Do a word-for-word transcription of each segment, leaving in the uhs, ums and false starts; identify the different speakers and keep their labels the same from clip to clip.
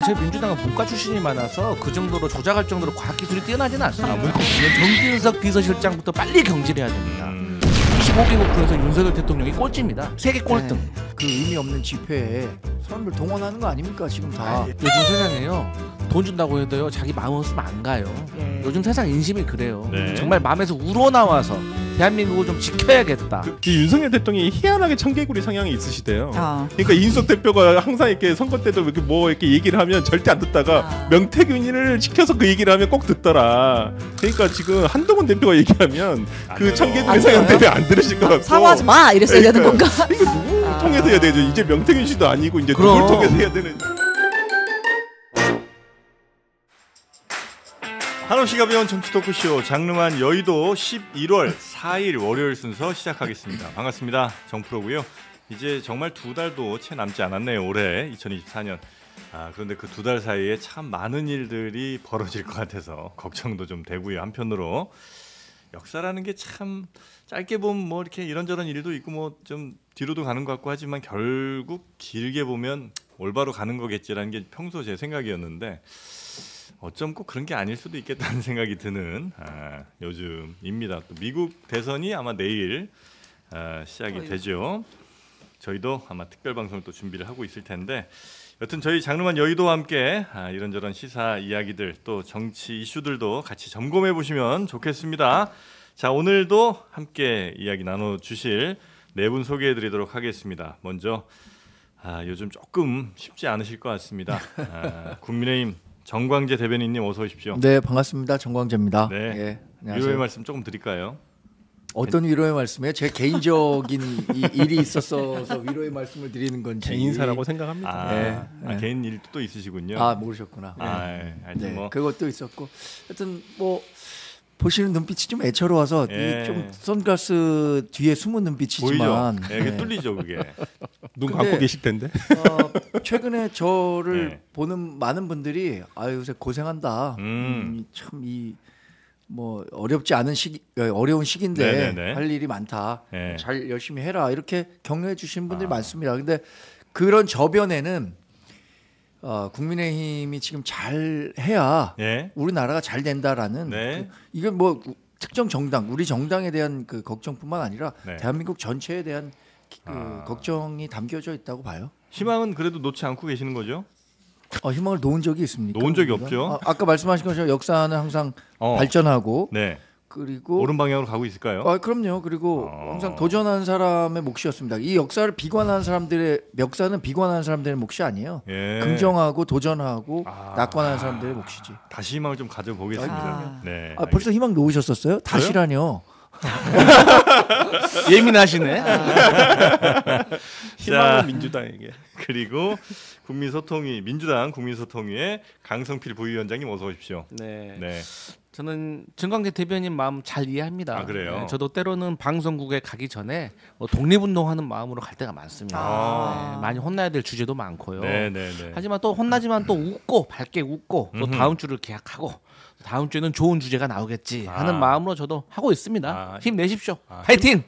Speaker 1: 제 민주당은 문과 출신이 많아서 그 정도로 조작할 정도로 과학기술이 뛰어나지는 않습니다. 아, 정진석 비서실장부터 빨리 경질해야 됩니다. 음. 이십오 개국 중에서 윤석열 대통령이 꼴찌입니다. 세계 꼴등.
Speaker 2: 네, 그 의미 없는 집회에 사람들 동원하는 거 아닙니까 지금 다.
Speaker 1: 아, 요즘 세상에요. 돈 준다고 해도요 자기 마음 없으면 안 가요. 예. 요즘 세상 인심이 그래요. 네. 정말 마음에서 우러나와서 대한민국을 좀 지켜야겠다.
Speaker 3: 그, 그 윤석열 대통령이 희한하게 청개구리 성향이 있으시대요. 아. 그러니까 이준석 대표가 항상 이렇게 선거 때도 이렇게 뭐 이렇게 얘기를 하면 절대 안 듣다가 아. 명태균이를 시켜서 그 얘기를 하면 꼭 듣더라. 그러니까 지금 한동훈 대표가 얘기하면 그 청개구리 성향 때문에 안 들으실 것 같고.
Speaker 4: 사과하지 마 이랬어야
Speaker 3: 그러니까,
Speaker 4: 되는 건가?
Speaker 3: 이거 누구 아. 통해서 해야 되죠. 이제 명태균 씨도 아니고 이제 그럼. 누굴 통해서 해야 되는.
Speaker 5: 한없이가 배운 정치 토크쇼 장르만 여의도 십일월 사일 월요일 순서 시작하겠습니다. 반갑습니다. 정프로고요. 이제 정말 두 달도 채 남지 않았네요. 올해 이천이십사 년. 아, 그런데 그 두 달 사이에 참 많은 일들이 벌어질 것 같아서 걱정도 좀 되고요. 한편으로 역사라는 게 참 짧게 보면 뭐 이렇게 이런저런 일도 있고 뭐 좀 뒤로도 가는 것 같고 하지만 결국 길게 보면 올바로 가는 거겠지라는 게 평소 제 생각이었는데 어쩜 꼭 그런 게 아닐 수도 있겠다는 생각이 드는 아, 요즘입니다. 또 미국 대선이 아마 내일 아, 시작이 어휴. 되죠. 저희도 아마 특별 방송을 또 준비를 하고 있을 텐데 여튼 저희 장르만 여의도와 함께 아, 이런저런 시사 이야기들 또 정치 이슈들도 같이 점검해 보시면 좋겠습니다. 자, 오늘도 함께 이야기 나눠주실 네 분 소개해 드리도록 하겠습니다. 먼저 아, 요즘 조금 쉽지 않으실 것 같습니다. 아, 국민의힘 정광재 대변인님 어서 오십시오.
Speaker 2: 네, 반갑습니다. 정광재입니다.
Speaker 5: 네, 예, 위로의 말씀 조금 드릴까요?
Speaker 2: 어떤 위로의 말씀이에요? 제 개인적인 이, 일이 있어서 위로의 말씀을 드리는 건지.
Speaker 3: 개인사라고 생각합니다.
Speaker 5: 아, 네. 아, 네. 개인 일도 또 있으시군요.
Speaker 2: 아, 모르셨구나.
Speaker 5: 아, 네. 네. 뭐.
Speaker 2: 그것도 있었고, 하여튼 뭐 보시는 눈빛이 좀 애처로워서 예. 좀 선글라스 뒤에 숨은 눈빛이지만
Speaker 5: 보이죠? 예, 네. 뚫리죠 그게.
Speaker 3: 눈 감고 계실 텐데.
Speaker 2: 어, 최근에 저를 네. 보는 많은 분들이 아 요새 고생한다. 음. 음, 참 이 뭐 어렵지 않은 시기 어려운 시기인데 네네네. 할 일이 많다. 네. 잘 열심히 해라 이렇게 격려해 주시는 분들이 아. 많습니다. 근데 그런 저변에는 어, 국민의힘이 지금 잘 해야 예? 우리나라가 잘 된다라는 네. 그, 이건 뭐 특정 정당 우리 정당에 대한 그 걱정뿐만 아니라 네. 대한민국 전체에 대한 그 아. 걱정이 담겨져 있다고 봐요.
Speaker 5: 희망은 그래도 놓지 않고 계시는 거죠?
Speaker 2: 어, 희망을 놓은 적이 있습니까?
Speaker 5: 놓은 적이 없죠.
Speaker 2: 아, 아까 말씀하신 것처럼 역사는 항상 어. 발전하고 네. 그리고
Speaker 5: 옳은 방향으로 가고 있을까요?
Speaker 2: 아, 그럼요. 그리고 어. 항상 도전하는 사람의 몫이었습니다. 이 역사를 비관하는 사람들의 역사는 비관하는 사람들의 몫이 아니에요. 예. 긍정하고 도전하고 아. 낙관하는 사람들의 몫이지.
Speaker 5: 다시 희망을 좀 가져보겠습니다. 아. 네.
Speaker 2: 아, 벌써 희망 놓으셨었어요? 다시라뇨.
Speaker 1: 예민하시네.
Speaker 3: 희망은 민주당에게.
Speaker 5: 그리고 국민소통위 민주당 국민소통위의 강성필 부위원장님 어서 오십시오.
Speaker 1: 네. 네. 저는 정광재 대변인 마음 잘 이해합니다.
Speaker 5: 아, 그래요?
Speaker 1: 네, 저도 때로는 방송국에 가기 전에 뭐 독립운동하는 마음으로 갈 때가 많습니다. 아. 네, 많이 혼나야 될 주제도 많고요. 네, 네, 네. 하지만 또 혼나지만 또 웃고 밝게 웃고 또 다음 주를 계약하고 다음 주에는 좋은 주제가 나오겠지 하는 아. 마음으로 저도 하고 있습니다. 아. 힘내십시오. 아. 파이팅!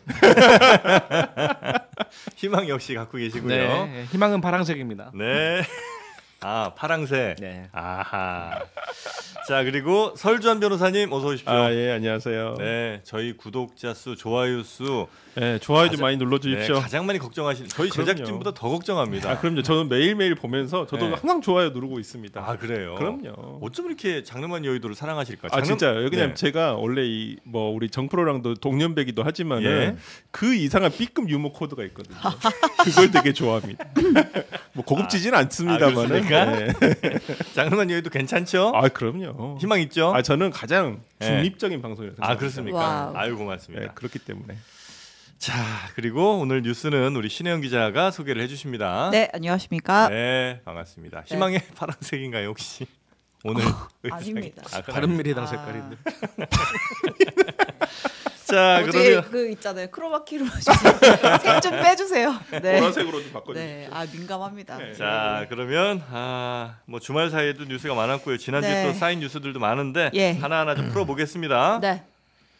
Speaker 5: 희망 역시 갖고 계시고요.
Speaker 1: 네, 희망은 파랑색입니다.
Speaker 5: 네. 아, 파랑색. 네. 아하. 자, 그리고 설주한 변호사님 어서 오십시오.
Speaker 3: 아, 예, 안녕하세요.
Speaker 5: 네, 저희 구독자 수, 좋아요 수,
Speaker 3: 네, 좋아요 가장, 좀 많이 눌러 주십시오.
Speaker 5: 네, 가장 많이 걱정하시는 저희 그럼요. 제작진보다 더 걱정합니다.
Speaker 3: 아, 그럼요. 저는 매일매일 보면서 저도 네. 항상 좋아요 누르고 있습니다.
Speaker 5: 아, 그래요?
Speaker 3: 그럼요.
Speaker 5: 어쩜 이렇게 장르만 여의도를 사랑하실까?
Speaker 3: 장르... 아, 진짜요. 그냥 네. 제가 원래 이 뭐 우리 정프로랑도 동년배기도 하지만 예. 그 이상한 B급 유머 코드가 있거든요. 그걸 되게 좋아합니다. 뭐 고급지진 아, 않습니다만.
Speaker 5: 아, 네. 장르만 여의도 괜찮죠?
Speaker 3: 아, 그럼요.
Speaker 5: 희망 있죠?
Speaker 3: 아, 저는 가장 중립적인 네. 방송이라고 생각합니다.
Speaker 5: 아, 그렇습니까? 아유, 고맙습니다.
Speaker 3: 네, 그렇기 때문에.
Speaker 5: 자, 그리고 오늘 뉴스는 우리 신혜영 기자가 소개를 해주십니다.
Speaker 4: 네, 안녕하십니까?
Speaker 5: 네, 반갑습니다. 희망의 네. 파란색인가요, 혹시? 오늘
Speaker 4: 아닙니다.
Speaker 1: 아, 바른미래당 아. 색깔인데.
Speaker 5: 자, 그러면
Speaker 4: 그 있잖아요. 크로마키로 색 좀 빼주세요.
Speaker 3: 네. 보라색으로 좀 바꿔주세요.
Speaker 4: 네, 아 민감합니다. 네.
Speaker 5: 자, 그러면 아, 뭐 주말 사이에도 뉴스가 많았고요. 지난주에 네. 또 쌓인 뉴스들도 많은데 예. 하나하나 좀 풀어보겠습니다.
Speaker 4: 네.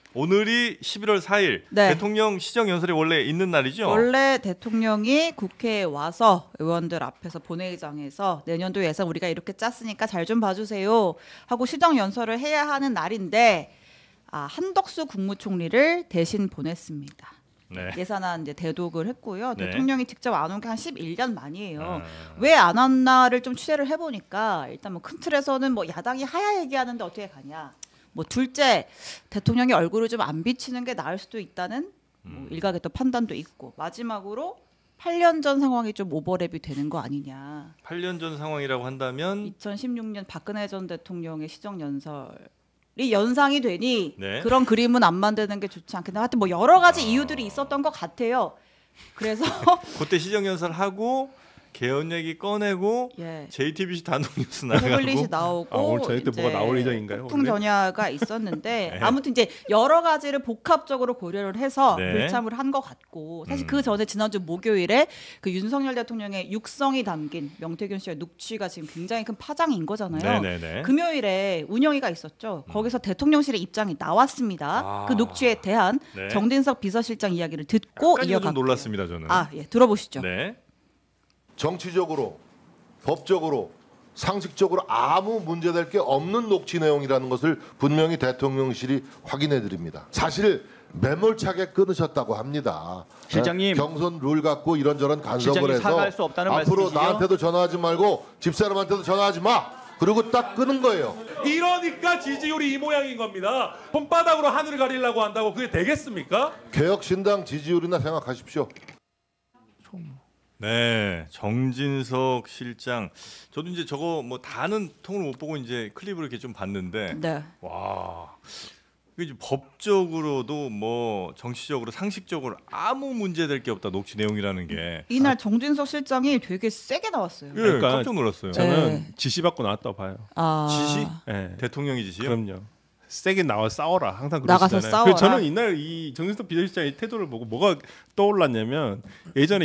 Speaker 5: 오늘이 십일월 사일
Speaker 4: 네.
Speaker 5: 대통령 시정연설이 원래 있는 날이죠?
Speaker 4: 원래 대통령이 국회에 와서 의원들 앞에서 본회의장에서 내년도 예산 우리가 이렇게 짰으니까 잘 좀 봐주세요 하고 시정연설을 해야 하는 날인데 아, 한덕수 국무총리를 대신 보냈습니다.
Speaker 5: 네.
Speaker 4: 예산안 이제 대독을 했고요.
Speaker 5: 네.
Speaker 4: 대통령이 직접 안 온 게 한 십일 년 만이에요.
Speaker 5: 아.
Speaker 4: 왜 안 왔나를 좀 취재를 해보니까 일단 뭐 큰 틀에서는 뭐 야당이 하야 얘기하는데 어떻게 가냐. 뭐 둘째 대통령이 얼굴을 좀 안 비치는 게 나을 수도 있다는 뭐 일각의 또 판단도 있고 마지막으로 팔 년 전 상황이 좀 오버랩이 되는 거 아니냐.
Speaker 5: 팔 년 전 상황이라고 한다면
Speaker 4: 이천십육 년 박근혜 전 대통령의 시정연설이 연상이 되니
Speaker 5: 네.
Speaker 4: 그런 그림은 안 만드는 게 좋지 않겠나. 하여튼 뭐 여러 가지 아. 이유들이 있었던 것 같아요. 그래서
Speaker 5: 그때 시정연설 하고 개헌 얘기 꺼내고
Speaker 4: 예.
Speaker 5: 제이티비씨 단독 뉴스 나가고
Speaker 4: 퍼블리시 나오고
Speaker 3: 아, 오늘 저희 때 뭐가 나올 예정인가요?
Speaker 4: 폭풍 전야가 있었는데 네. 아무튼 이제 여러 가지를 복합적으로 고려를 해서
Speaker 5: 네.
Speaker 4: 불참을 한 것 같고 사실
Speaker 5: 음.
Speaker 4: 그 전에 지난주 목요일에 그 윤석열 대통령의 육성이 담긴 명태균 씨의 녹취가 지금 굉장히 큰 파장인 거잖아요.
Speaker 5: 네네네.
Speaker 4: 금요일에 운영위가 있었죠. 음. 거기서 대통령실의 입장이 나왔습니다.
Speaker 5: 아.
Speaker 4: 그 녹취에 대한 네. 정진석 비서실장 이야기를 듣고 이어갈게요.
Speaker 5: 좀 놀랐습니다 저는.
Speaker 4: 아, 예, 들어보시죠.
Speaker 5: 네.
Speaker 6: 정치적으로, 법적으로, 상식적으로 아무 문제될 게 없는 녹취 내용이라는 것을 분명히 대통령실이 확인해 드립니다. 사실 매몰차게 끊으셨다고 합니다.
Speaker 7: 실장님,
Speaker 6: 경선 룰 갖고 이런저런 간섭을 해서
Speaker 7: 사과할 수 없다는
Speaker 6: 앞으로
Speaker 7: 말씀이시죠?
Speaker 6: 나한테도 전화하지 말고 집사람한테도 전화하지 마. 그리고 딱 끊은 거예요.
Speaker 8: 이러니까 지지율이 이 모양인 겁니다. 손바닥으로 하늘을 가리려고 한다고 그게 되겠습니까?
Speaker 6: 개혁신당 지지율이나 생각하십시오.
Speaker 5: 네, 정진석 실장. 저도 이제 저거 뭐 다는 통을 못 보고 이제 클립을 이렇게 좀 봤는데,
Speaker 4: 네.
Speaker 5: 와, 이게 법적으로도 뭐 정치적으로 상식적으로 아무 문제될 게 없다 녹취 내용이라는 게.
Speaker 4: 이날 정진석 실장이 되게 세게 나왔어요.
Speaker 5: 예,
Speaker 3: 그러니까
Speaker 5: 깜짝 놀랐어요.
Speaker 3: 저는
Speaker 4: 네.
Speaker 3: 지시 받고 나왔다고 봐요.
Speaker 4: 아.
Speaker 5: 지시?
Speaker 3: 네.
Speaker 5: 대통령이 지시요?
Speaker 3: 그럼요. 세게 나와 싸워라 항상
Speaker 4: 나가서
Speaker 3: 그러시잖아요.
Speaker 4: 싸워라.
Speaker 3: 그래서 저는 이날 이 정진석 비서실장의 태도를 보고 뭐가 떠올랐냐면 예전에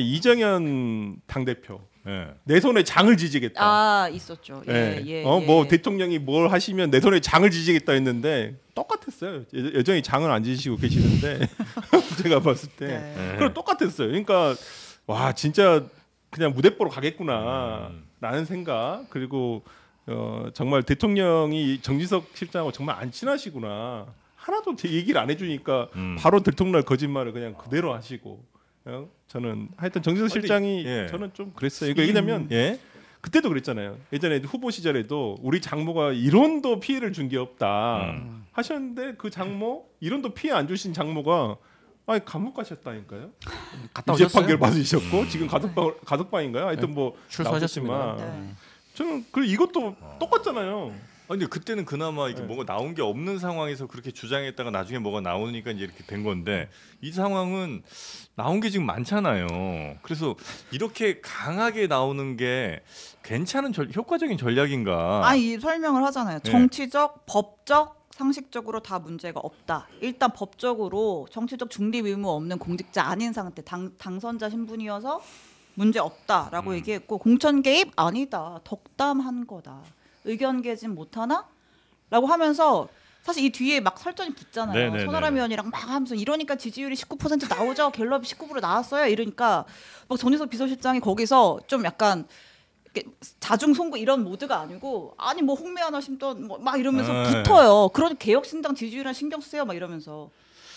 Speaker 3: 이정현 당대표
Speaker 5: 네.
Speaker 3: 내 손에 장을 지지겠다.
Speaker 4: 아 있었죠. 예,
Speaker 3: 네.
Speaker 4: 예,
Speaker 3: 어,
Speaker 4: 예.
Speaker 3: 뭐 대통령이 뭘 하시면 내 손에 장을 지지겠다 했는데 똑같았어요. 여- 여전히 장을 안 지시고 계시는데 제가 봤을 때
Speaker 4: 네.
Speaker 3: 그럼 똑같았어요. 그러니까 와 진짜 그냥 무대 보러 가겠구나 라는 생각 그리고 어, 정말 대통령이 정진석 실장하고 정말 안 친하시구나 하나도 제 얘기를 안 해주니까
Speaker 5: 음.
Speaker 3: 바로 들통날 거짓말을 그냥 그대로 하시고 어? 저는 하여튼 정진석
Speaker 5: 근데,
Speaker 3: 실장이
Speaker 5: 예.
Speaker 3: 저는 좀 그랬어요. 이거 왜냐면
Speaker 5: 예?
Speaker 3: 그때도 그랬잖아요. 예전에 후보 시절에도 우리 장모가 이론도 피해를 준 게 없다
Speaker 5: 음.
Speaker 3: 하셨는데 그 장모 이론도 피해 안 주신 장모가 아니 감옥 가셨다니까요.
Speaker 1: 갔다
Speaker 3: 유죄
Speaker 1: 오셨어요?
Speaker 3: 판결 받으셨고
Speaker 5: 음.
Speaker 3: 지금 가석방 가석방인가요? 하여튼
Speaker 1: 네,
Speaker 3: 뭐
Speaker 1: 출소하셨습니다.
Speaker 3: 나오셨지만
Speaker 4: 네.
Speaker 3: 저는 그 이것도 똑같잖아요.
Speaker 5: 아니 근데 그때는 그나마 이게
Speaker 3: 네.
Speaker 5: 뭐가 나온 게 없는 상황에서 그렇게 주장했다가 나중에 뭐가 나오니까 이제 이렇게 된 건데 이 상황은 나온 게 지금 많잖아요. 그래서 이렇게 강하게 나오는 게 괜찮은 절, 효과적인 전략인가?
Speaker 4: 아니 이 설명을 하잖아요.
Speaker 5: 네.
Speaker 4: 정치적, 법적, 상식적으로 다 문제가 없다. 일단 법적으로 정치적 중립 의무 없는 공직자 아닌 상태 당, 당선자 신분이어서 문제 없다라고
Speaker 5: 음.
Speaker 4: 얘기했고 공천 개입 아니다. 덕담한 거다. 의견 개진 못하나? 라고 하면서 사실 이 뒤에 막 설전이 붙잖아요.
Speaker 5: 네네네.
Speaker 4: 손아람 의원이랑 막 하면서 이러니까 지지율이 십구 퍼센트 나오죠. 갤럽이 십구 퍼센트 나왔어요. 이러니까 막 정진석 비서실장이 거기서 좀 약간 이렇게 자중 송구 이런 모드가 아니고 아니 뭐 홍매하나 심던 뭐 막 이러면서
Speaker 5: 네.
Speaker 4: 붙어요. 그런 개혁신당 지지율이랑 신경 쓰세요. 막 이러면서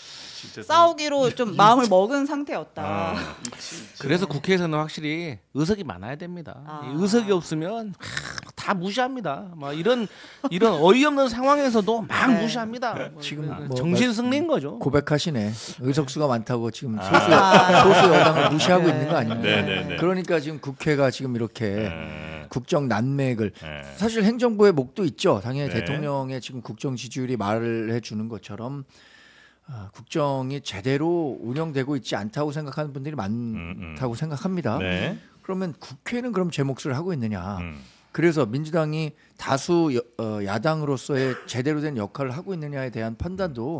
Speaker 5: 진짜
Speaker 4: 싸우기로 좀 마음을 먹은 상태였다.
Speaker 5: 아.
Speaker 1: 그래서 국회에서는 확실히 의석이 많아야 됩니다.
Speaker 4: 아.
Speaker 1: 이 의석이 없으면 하, 다 무시합니다. 막 이런 이런 어이없는 상황에서도 막
Speaker 4: 네.
Speaker 1: 무시합니다. 뭐
Speaker 2: 지금
Speaker 1: 그
Speaker 2: 뭐
Speaker 1: 정신 승리인 거죠.
Speaker 2: 고백하시네. 의석수가 많다고 지금 소수,
Speaker 4: 아.
Speaker 2: 소수 여당을 무시하고
Speaker 4: 네.
Speaker 2: 있는 거 아닙니까?
Speaker 5: 네네네.
Speaker 2: 그러니까 지금 국회가 지금 이렇게
Speaker 5: 네.
Speaker 2: 국정 난맥을
Speaker 5: 네.
Speaker 2: 사실 행정부의 목도 있죠. 당연히
Speaker 5: 네.
Speaker 2: 대통령의 지금 국정 지지율이 말을 해주는 것처럼 아, 국정이 제대로 운영되고 있지 않다고 생각하는 분들이 많다고
Speaker 5: 음, 음.
Speaker 2: 생각합니다.
Speaker 5: 네.
Speaker 2: 그러면 국회는 그럼 제 몫을 하고 있느냐?
Speaker 5: 음.
Speaker 2: 그래서 민주당이 다수 여, 어, 야당으로서의 제대로 된 역할을 하고 있느냐에 대한 판단도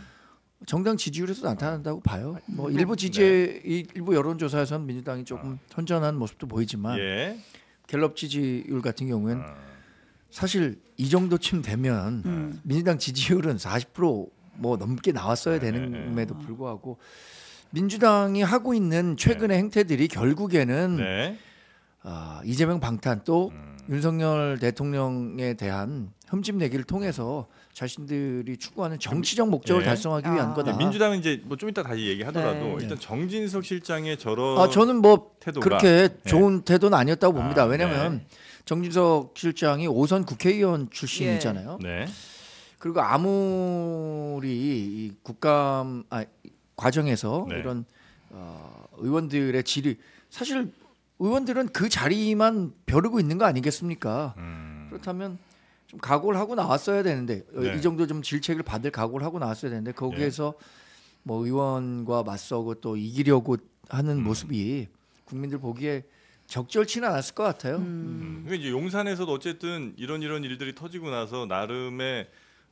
Speaker 2: 정당 지지율에서 나타난다고 봐요. 뭐 일부 지지 일부 여론조사에서는 민주당이 조금 선전한 모습도 보이지만
Speaker 5: 예.
Speaker 2: 갤럽 지지율 같은 경우에는
Speaker 5: 아.
Speaker 2: 사실 이 정도쯤 되면
Speaker 4: 음.
Speaker 2: 민주당 지지율은 사십 퍼센트 뭐 넘게 나왔어야 되는데도 불구하고 민주당이 하고 있는 최근의 네. 행태들이 결국에는 네. 어, 이재명 방탄 또 음. 윤석열 대통령에 대한 흠집 내기를 통해서 자신들이 추구하는 정치적 목적을 네. 달성하기 위한 아. 거다.
Speaker 5: 네, 민주당은 이제 뭐 좀 이따 다시 얘기하더라도 네. 일단 정진석 실장의 저런
Speaker 2: 아 저는 뭐
Speaker 5: 태도가
Speaker 2: 그렇게 네. 좋은 태도는 아니었다고 봅니다. 아, 왜냐하면 네. 정진석 실장이 오선 국회의원 출신이잖아요. 네. 그리고 아무리 이 국감 아, 과정에서 네. 이런 어, 의원들의 질의 사실 의원들은 그 자리만 벼르고 있는 거 아니겠습니까? 음. 그렇다면 좀 각오를 하고 나왔어야 되는데 네. 이 정도 좀 질책을 받을 각오를 하고 나왔어야 되는데 거기에서 네. 뭐 의원과 맞서고 또 이기려고 하는 음. 모습이 국민들 보기에 적절치는 않았을 것 같아요.
Speaker 5: 음. 음. 이제 용산에서도 어쨌든 이런 이런 일들이 터지고 나서 나름의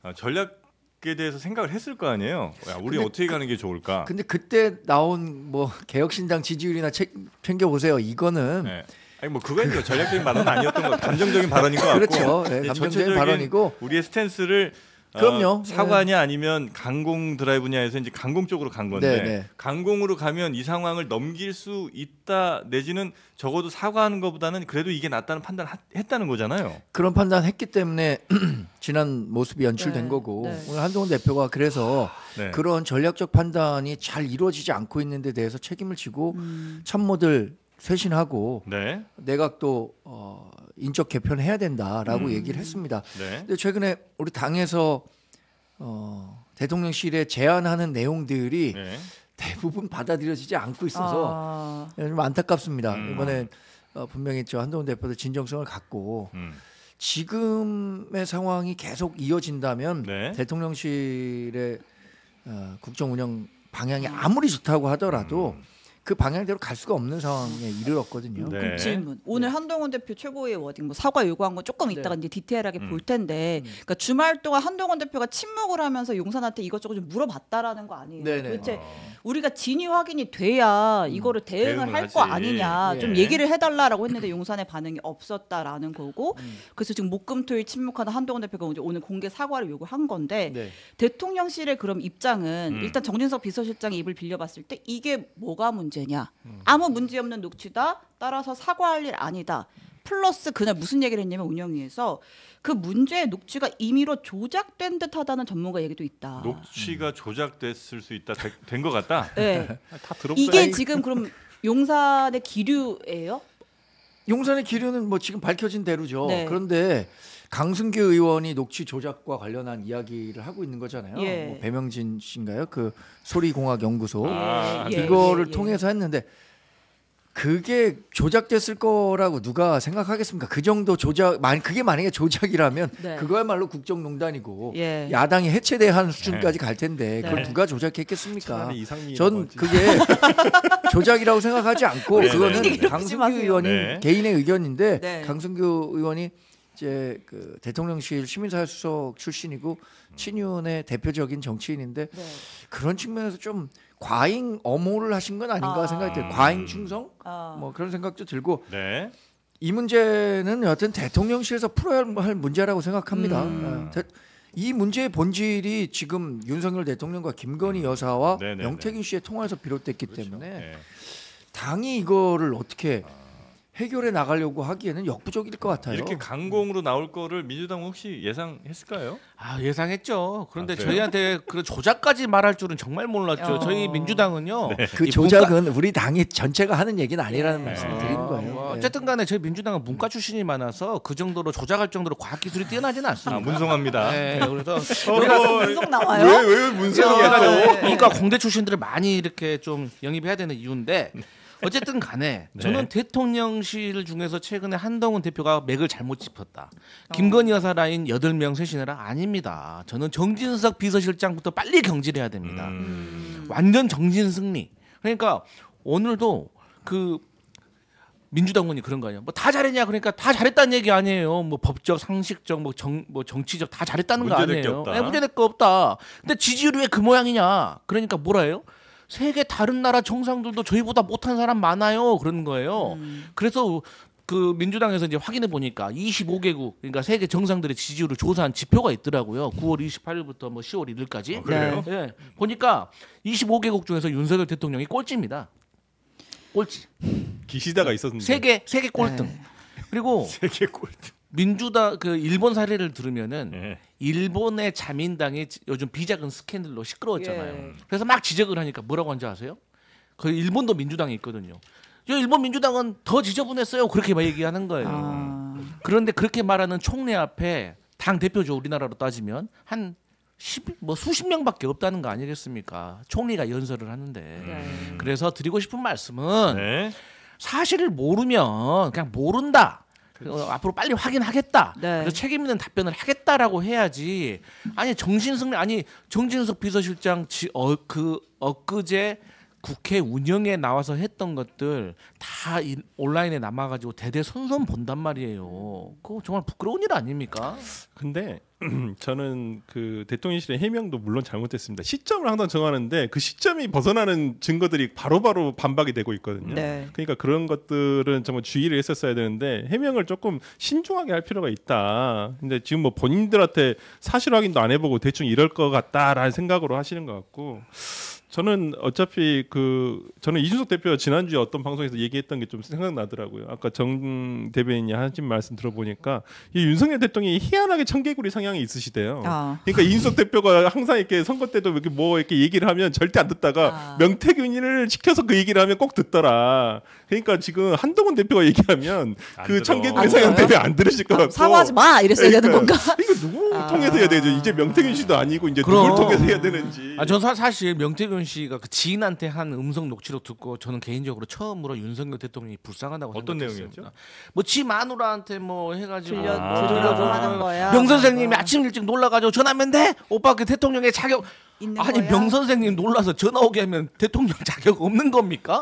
Speaker 5: 전략에 대해서 생각을 했을 거 아니에요. 야, 우리 어떻게 그, 가는 게 좋을까?
Speaker 2: 근데 그때 나온 뭐 개혁신당 지지율이나 챙겨 보세요. 이거는
Speaker 5: 네. 아니 뭐 그건 그, 전략적인 발언은 아니었던 것, 감정적인 발언인 것 같고.
Speaker 2: 그렇죠. 네, 감정적인 발언이고
Speaker 5: 우리의 스탠스를
Speaker 2: 그럼요.
Speaker 5: 어, 사과냐 네. 아니면 강공 드라이브냐에서 이제 강공 쪽으로 간 건데 네, 네. 강공으로 가면 이 상황을 넘길 수 있다 내지는 적어도 사과하는 것보다는 그래도 이게 낫다는 판단을 하, 했다는 거잖아요.
Speaker 2: 그런 판단했기 때문에 지난 모습이 연출된 네, 거고 네. 오늘 한동훈 대표가 그래서 네. 그런 전략적 판단이 잘 이루어지지 않고 있는 데 대해서 책임을 지고 음. 참모들 쇄신하고 네. 내각도 어, 인적 개편해야 된다라고 음. 얘기를 했습니다. 네. 근데 최근에 우리 당에서 어, 대통령실에 제안하는 내용들이 네. 대부분 받아들여지지 않고 있어서 아. 좀 안타깝습니다. 음. 이번에 어, 분명히 저 한동훈 대표도 진정성을 갖고 음. 지금의 상황이 계속 이어진다면 네. 대통령실의 어, 국정 운영 방향이 아무리 좋다고 하더라도 음. 그 방향대로 갈 수가 없는 상황에 이르렀거든요.
Speaker 4: 네. 그럼 질문. 오늘 네. 한동훈 대표 최고의 워딩 뭐 사과 요구한 거 조금 이따가 네. 이제 디테일하게 음. 볼 텐데, 음. 그러니까 주말 동안 한동훈 대표가 침묵을 하면서 용산한테 이것저것 좀 물어봤다라는 거 아니에요? 네네. 도대체 어. 우리가 진위 확인이 돼야 이거를 음. 대응을 할 거 아니냐, 예. 좀 얘기를 해달라라고 했는데 용산의 반응이 없었다라는 거고, 음. 그래서 지금 목금토일 침묵하는 한동훈 대표가 오늘 공개 사과를 요구한 건데 네. 대통령실의 그럼 입장은 음. 일단 정진석 비서실장의 입을 빌려봤을 때 이게 뭐가 문제? 냐 음. 아무 문제 없는 녹취다. 따라서 사과할 일 아니다. 플러스 그날 무슨 얘기를 했냐면 운영위에서 그 문제의 녹취가 임의로 조작된 듯하다는 전문가 얘기도 있다.
Speaker 5: 녹취가 음. 조작됐을 수 있다. 된 것 같다.
Speaker 4: 네.
Speaker 5: 다 들었어요.
Speaker 4: 이게 지금 그럼 용산의 기류예요?
Speaker 2: 용산의 기류는 뭐 지금 밝혀진 대로죠. 네. 그런데 강승규 의원이 녹취 조작과 관련한 이야기를 하고 있는 거잖아요. 예. 뭐 배명진 씨인가요? 그 소리공학연구소 아, 이거를 예, 예, 통해서 했는데 그게 조작됐을 거라고 누가 생각하겠습니까? 그 정도 조작, 만 그게 만약에 조작이라면 네. 그거야말로 국정농단이고 예. 야당이 해체돼야 하는 수준까지 갈 텐데 그걸 네. 누가 조작했겠습니까? 전 그게 조작이라고 생각하지 않고 네. 그거는 네. 강승규 의원이 네. 개인의 의견인데 네. 강승규 의원이 이제 그 대통령실 시민사회수석 출신이고 친윤의 대표적인 정치인인데 네. 그런 측면에서 좀 과잉 엄호를 하신 건 아닌가 아. 생각이 들어요. 과잉 충성? 아. 뭐 그런 생각도 들고 네. 이 문제는 여하튼 대통령실에서 풀어야 할 문제라고 생각합니다. 음. 네. 이 문제의 본질이 지금 윤석열 대통령과 김건희 여사와 음. 명태균 씨의 통화에서 비롯됐기 그렇죠. 때문에 네. 당이 이거를 어떻게 해결해 나가려고 하기에는 역부족일 것 같아요.
Speaker 5: 이렇게 강공으로 나올 거를 민주당 혹시 예상했을까요?
Speaker 1: 아 예상했죠. 그런데 아, 저희한테 그 조작까지 말할 줄은 정말 몰랐죠. 어... 저희 민주당은요.
Speaker 2: 네. 그 조작은 문과... 우리 당이 전체가 하는 얘기는 아니라는 네. 말씀을 드리는 거예요.
Speaker 1: 뭐 어쨌든간에 저희 민주당은 문과 출신이 많아서 그 정도로 조작할 정도로 과학기술이 뛰어나지는 않습니다.
Speaker 5: 아, 문송합니다.
Speaker 1: 네, 그래서
Speaker 4: 우리가 문송 나와요?
Speaker 5: 왜, 왜 문송이야?
Speaker 1: 네. 이과 공대 출신들을 많이 이렇게 좀 영입해야 되는 이유인데. 어쨌든 간에 네. 저는 대통령실 중에서 최근에 한동훈 대표가 맥을 잘못 짚었다. 어. 김건희 여사 라인 여덟 명 쇄신해라? 아닙니다. 저는 정진석 비서실장부터 빨리 경질해야 됩니다. 음. 완전 정진승리. 그러니까 오늘도 그 민주당원이 그런 거 아니야. 뭐 다 잘했냐? 그러니까 다 잘했다는 얘기 아니에요. 뭐 법적, 상식적, 뭐 정, 뭐 정치적 다 잘했다는 거 아니에요. 네, 문제될 거 없다. 근데 지지율이 왜 그 모양이냐? 그러니까 뭐라 해요? 세계 다른 나라 정상들도 저희보다 못한 사람 많아요. 그런 거예요. 음. 그래서 그 민주당에서 이제 확인해 보니까 이십오 개국 그러니까 세계 정상들의 지지율을 조사한 지표가 있더라고요. 구월 이십팔일부터 뭐 시월 일일까지.
Speaker 5: 어, 그래요?
Speaker 1: 네. 네. 보니까 이십오 개국 중에서 윤석열 대통령이 꼴찌입니다. 꼴찌.
Speaker 3: 기시다가 있었는데.
Speaker 1: 세계 세계 꼴등.
Speaker 4: 네.
Speaker 1: 그리고
Speaker 5: 세계 꼴등.
Speaker 1: 민주당 그 일본 사례를 들으면은
Speaker 5: 네.
Speaker 1: 일본의 자민당이 요즘 비자금 스캔들로 시끄러웠잖아요.
Speaker 4: 예.
Speaker 1: 그래서 막 지적을 하니까 뭐라고 한지 아세요? 그 일본도 민주당이 있거든요. 저 일본 민주당은 더 지저분했어요. 그렇게 막 얘기하는 거예요.
Speaker 4: 아.
Speaker 1: 그런데 그렇게 말하는 총리 앞에 당 대표죠. 우리나라로 따지면 한 십, 뭐 수십 명밖에 없다는 거 아니겠습니까? 총리가 연설을 하는데.
Speaker 4: 네.
Speaker 1: 그래서 드리고 싶은 말씀은
Speaker 5: 네.
Speaker 1: 사실을 모르면 그냥 모른다. 어, 앞으로 빨리 확인하겠다.
Speaker 4: 네.
Speaker 1: 그래서 책임 있는 답변을 하겠다라고 해야지. 아니 정진승 아니 정진석 비서실장 지, 어, 그 엊그제 국회 운영에 나와서 했던 것들 다 이, 온라인에 남아가지고 대대손손 본단 말이에요. 그거 정말 부끄러운 일 아닙니까?
Speaker 3: 근데 저는 그 대통령실의 해명도 물론 잘못됐습니다. 시점을 항상 정하는데 그 시점이 벗어나는 증거들이 바로바로 반박이 되고 있거든요.
Speaker 4: 네.
Speaker 3: 그러니까 그런 것들은 정말 주의를 했었어야 되는데 해명을 조금 신중하게 할 필요가 있다. 근데 지금 뭐 본인들한테 사실 확인도 안 해보고 대충 이럴 것 같다라는 생각으로 하시는 것 같고. 저는 어차피 그 저는 이준석 대표가 지난주에 어떤 방송에서 얘기했던 게 좀 생각나더라고요. 아까 정 대변인이 하신 말씀 들어보니까 이 윤석열 대통령이 희한하게 청개구리 성향이 있으시대요.
Speaker 4: 아.
Speaker 3: 그러니까 이준석 대표가 항상 이렇게 선거 때도 이렇게 뭐 이렇게 얘기를 하면 절대 안 듣다가
Speaker 4: 아.
Speaker 3: 명태균이를 시켜서 그 얘기를 하면 꼭 듣더라. 그러니까 지금 한동훈 대표가 얘기하면
Speaker 5: 안
Speaker 3: 그
Speaker 5: 들어.
Speaker 3: 청개구리
Speaker 4: 안
Speaker 3: 성향
Speaker 4: 들어요?
Speaker 3: 때문에 안 들으실 것 같고.
Speaker 4: 사과하지 마 이랬어야 되는 건가?
Speaker 3: 이거 누구
Speaker 4: 아.
Speaker 3: 통해서 해야 되죠? 이제 명태균 씨도 아니고 이제
Speaker 1: 그럼.
Speaker 3: 누굴 통해서 해야 되는지.
Speaker 1: 아, 전 사, 사실 명태균 씨가 그 지인한테 한 음성 녹취록 듣고 저는 개인적으로 처음으로 윤석열 대통령이 불쌍하다고
Speaker 5: 어떤
Speaker 1: 생각했어요.
Speaker 5: 내용이었죠?
Speaker 1: 뭐지 마누라한테 뭐 해가지고
Speaker 4: 들려
Speaker 5: 아.
Speaker 4: 들으려고 하는 거야.
Speaker 1: 명 선생님이
Speaker 4: 뭐.
Speaker 1: 아침 일찍 놀라가지고 전화하면 돼? 오빠 그 대통령의 자격
Speaker 4: 있는
Speaker 1: 아니
Speaker 4: 거야?
Speaker 1: 명 선생님 놀라서 전화 오게 하면 대통령 자격 없는 겁니까?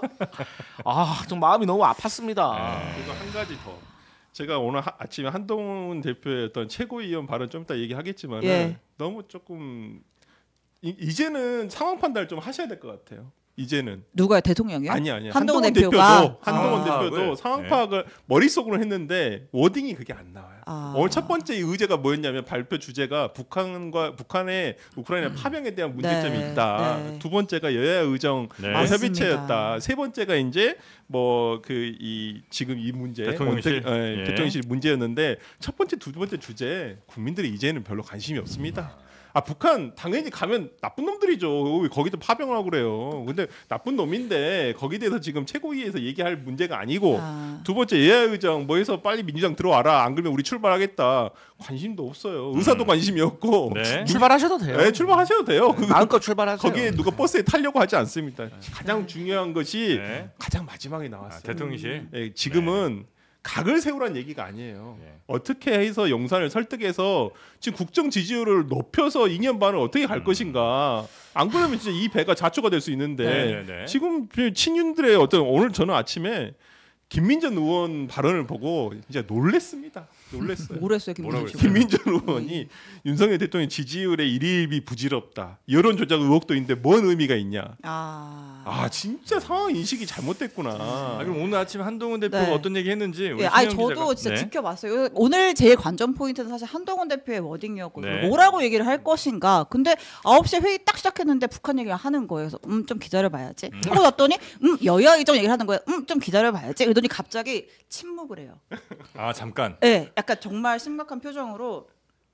Speaker 1: 아, 좀 마음이 너무 아팠습니다.
Speaker 3: 그리고 한 가지 더. 제가 오늘 하, 아침에 한동훈 대표의 어떤 최고위원 발언 좀 이따 얘기하겠지만
Speaker 4: 예.
Speaker 3: 너무 조금 이, 이제는 상황 판단을 좀 하셔야 될 것 같아요. 이제는
Speaker 4: 누가요? 대통령이요?
Speaker 3: 아니 아니
Speaker 4: 한동훈
Speaker 3: 한동훈
Speaker 4: 대표가?
Speaker 3: 대표도 한동훈
Speaker 5: 아.
Speaker 3: 대표도
Speaker 5: 파악을?
Speaker 3: 상황
Speaker 5: 네.
Speaker 3: 파악을 머릿속으로 했는데 워딩이 그게 안 나와요.
Speaker 4: 아.
Speaker 3: 오늘 첫 번째 의제가 뭐였냐면 발표 주제가 북한과 북한의 우크라이나 파병에 대한 문제점이
Speaker 4: 네,
Speaker 3: 있다.
Speaker 4: 네.
Speaker 3: 두 번째가 여야 의정
Speaker 5: 네.
Speaker 3: 뭐
Speaker 4: 맞습니다.
Speaker 3: 협의체였다. 세 번째가 이제 뭐 그 이 지금 이 문제
Speaker 5: 대통령실?
Speaker 3: 원택- 예,
Speaker 5: 예.
Speaker 3: 대통령실 문제였는데 첫 번째 두 번째 주제 국민들이 이제는 별로 관심이 없습니다. 아 북한 당연히 가면 나쁜 놈들이죠. 왜 거기도 파병을 하고 그래요. 근데 나쁜 놈인데 거기에 대해서 지금 최고위에서 얘기할 문제가 아니고
Speaker 4: 아.
Speaker 3: 두 번째 예하의장 뭐 해서 빨리 민주당 들어와라. 안 그러면 우리 출발하겠다. 관심도 없어요. 의사도 관심이 없고.
Speaker 5: 네.
Speaker 1: 출발하셔도 돼요.
Speaker 3: 네, 출발하셔도 돼요. 그
Speaker 1: 마음껏 출발하세요.
Speaker 3: 거기에 누가 버스에 타려고 하지 않습니다. 가장 중요한 것이
Speaker 5: 네.
Speaker 3: 가장 마지막에
Speaker 5: 아,
Speaker 3: 나왔어요.
Speaker 5: 대통령실.
Speaker 3: 예, 지금은 각을 세우라는 얘기가 아니에요.
Speaker 5: 네.
Speaker 3: 어떻게 해서 용산을 설득해서 지금 국정 지지율을 높여서 이 년 반을 어떻게 갈
Speaker 5: 음.
Speaker 3: 것인가. 안 그러면 진짜 이 배가 자초가 될 수 있는데
Speaker 5: 네, 네, 네.
Speaker 3: 지금 친윤들의 어떤 오늘 저는 아침에 김민전 의원 발언을 보고 진짜 놀랬습니다. 놀랬어요.
Speaker 4: 뭐랬어요,
Speaker 5: 뭐라고
Speaker 4: 김민준 씨?
Speaker 3: 김민전 의원이 윤석열 대통령 지지율의 일일비 부질없다. 여론 조작 의혹도 있는데 뭔 의미가 있냐.
Speaker 4: 아.
Speaker 3: 아 진짜 상황 인식이
Speaker 5: 아,
Speaker 3: 잘못됐구나.
Speaker 5: 그럼 오늘 아침 한동훈 대표가
Speaker 4: 네.
Speaker 5: 어떤 얘기 했는지 우리
Speaker 4: 예, 아니
Speaker 5: 신영
Speaker 4: 저도
Speaker 5: 기자가-
Speaker 4: 진짜
Speaker 5: 네.
Speaker 4: 지켜봤어요. 오늘 제일 관전 포인트는 사실 한동훈 대표의 워딩이었고
Speaker 5: 네.
Speaker 4: 뭐라고 얘기를 할 것인가. 근데 아홉 시에 회의 딱 시작했는데 북한 얘기를 하는 거예요. 그래서 음 좀 기다려봐야지. 하고 났더니 음 여야 의정 얘기를 하는 거예요. 음 좀 기다려봐야지. 그러더니 갑자기 침묵을 해요.
Speaker 5: 아 잠깐.
Speaker 4: 예, 네, 약간 정말 심각한 표정으로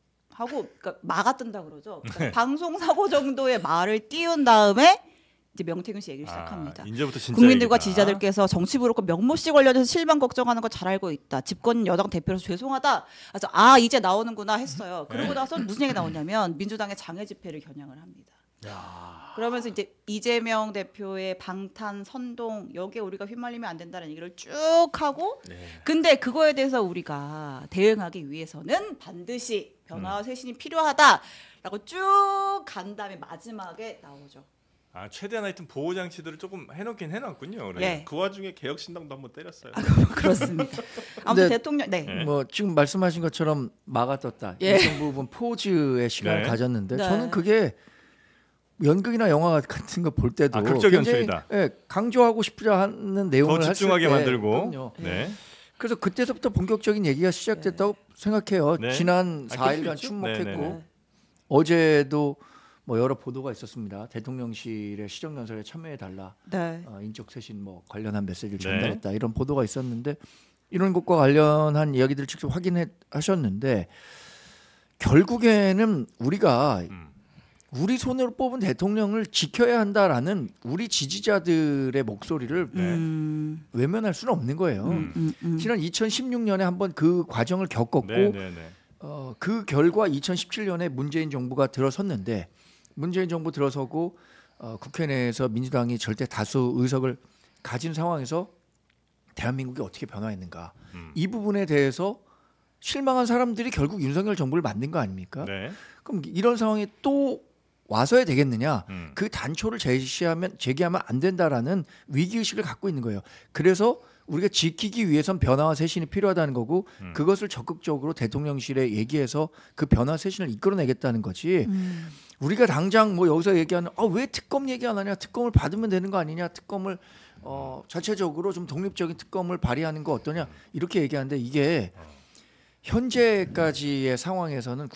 Speaker 4: 하고 그러니까 마가 뜬다 그러죠. 그러니까 방송 사고 정도의 말을 띄운 다음에 이제 명태균 씨 얘기를 시작합니다.
Speaker 5: 아, 이제부터 진짜
Speaker 4: 국민들과
Speaker 5: 얘기다.
Speaker 4: 지지자들께서 정치 부럽고 명모씨 관련해서 실망 걱정하는 거 잘 알고 있다. 집권 여당 대표로서 죄송하다. 그래서 아 이제 나오는구나 했어요. 그러고 나서 무슨 얘기 나오냐면 민주당의 장애 집회를 겨냥을 합니다. 그러면서 이제 이재명 대표의 방탄 선동 여기에 우리가 휘말리면 안 된다는 얘기를 쭉 하고
Speaker 5: 네.
Speaker 4: 근데 그거에 대해서 우리가 대응하기 위해서는 반드시 변화와 쇄신이 필요하다라고 쭉 간 다음에 마지막에 나오죠.
Speaker 5: 아 최대한 하여튼 보호 장치들을 조금 해놓긴 해놨군요. 그래.
Speaker 4: 예.
Speaker 3: 그 와중에 개혁신당도 한번 때렸어요.
Speaker 4: 그렇습니다. 아무튼
Speaker 2: 근데
Speaker 4: 대통령 네.
Speaker 5: 네.
Speaker 2: 뭐 지금 말씀하신 것처럼 마가 떴다.
Speaker 4: 예.
Speaker 2: 일정 부분 포즈의 시간을
Speaker 5: 네.
Speaker 2: 가졌는데
Speaker 4: 네.
Speaker 2: 저는 그게 연극이나 영화 같은 거 볼 때도
Speaker 5: 아, 극적
Speaker 2: 굉장히,
Speaker 5: 연출이다.
Speaker 2: 예, 강조하고 싶지 않은 내용을
Speaker 5: 더 집중하게
Speaker 2: 했을 때,
Speaker 5: 만들고.
Speaker 2: 그럼요.
Speaker 5: 네.
Speaker 2: 그래서 그때서부터 본격적인 얘기가 시작됐다고 네. 생각해요.
Speaker 5: 네.
Speaker 2: 지난 사 일간 출목했고
Speaker 5: 네네.
Speaker 2: 어제도 뭐 여러 보도가 있었습니다. 대통령실의 시정연설에 참여해달라.
Speaker 4: 네.
Speaker 2: 어, 인적 쇄신 뭐 관련한 메시지를 전달했다. 네. 이런 보도가 있었는데 이런 것과 관련한 이야기들을 직접 확인하셨는데 결국에는 우리가 음. 우리 손으로 뽑은 대통령을 지켜야 한다라는 우리 지지자들의 목소리를 음. 외면할 수는 없는 거예요. 음, 음, 음. 지난 이천십육 년에 한번 그 과정을 겪었고 네, 네, 네. 어, 그 결과 이천십칠 년에 문재인 정부가 들어섰는데 문재인 정부 들어서고 어, 국회 내에서 민주당이 절대 다수 의석을 가진 상황에서 대한민국이 어떻게 변화했는가 음. 이 부분에 대해서 실망한 사람들이 결국 윤석열 정부를 만든 거 아닙니까? 네. 그럼 이런 상황에 또 와서야 되겠느냐? 음. 그 단초를 제시하면 제기하면 안 된다라는 위기 의식을 갖고 있는 거예요. 그래서 우리가 지키기 위해선 변화와 쇄신이 필요하다는 거고 음. 그것을 적극적으로 대통령실에 얘기해서 그 변화 쇄신을 이끌어내겠다는 거지. 음. 우리가 당장 뭐 여기서 얘기하는 아, 왜 특검 얘기 안 하냐? 특검을 받으면 되는 거 아니냐? 특검을 어, 자체적으로 좀 독립적인 특검을 발의하는 거 어떠냐? 이렇게 얘기하는데 이게 현재까지의 상황에서는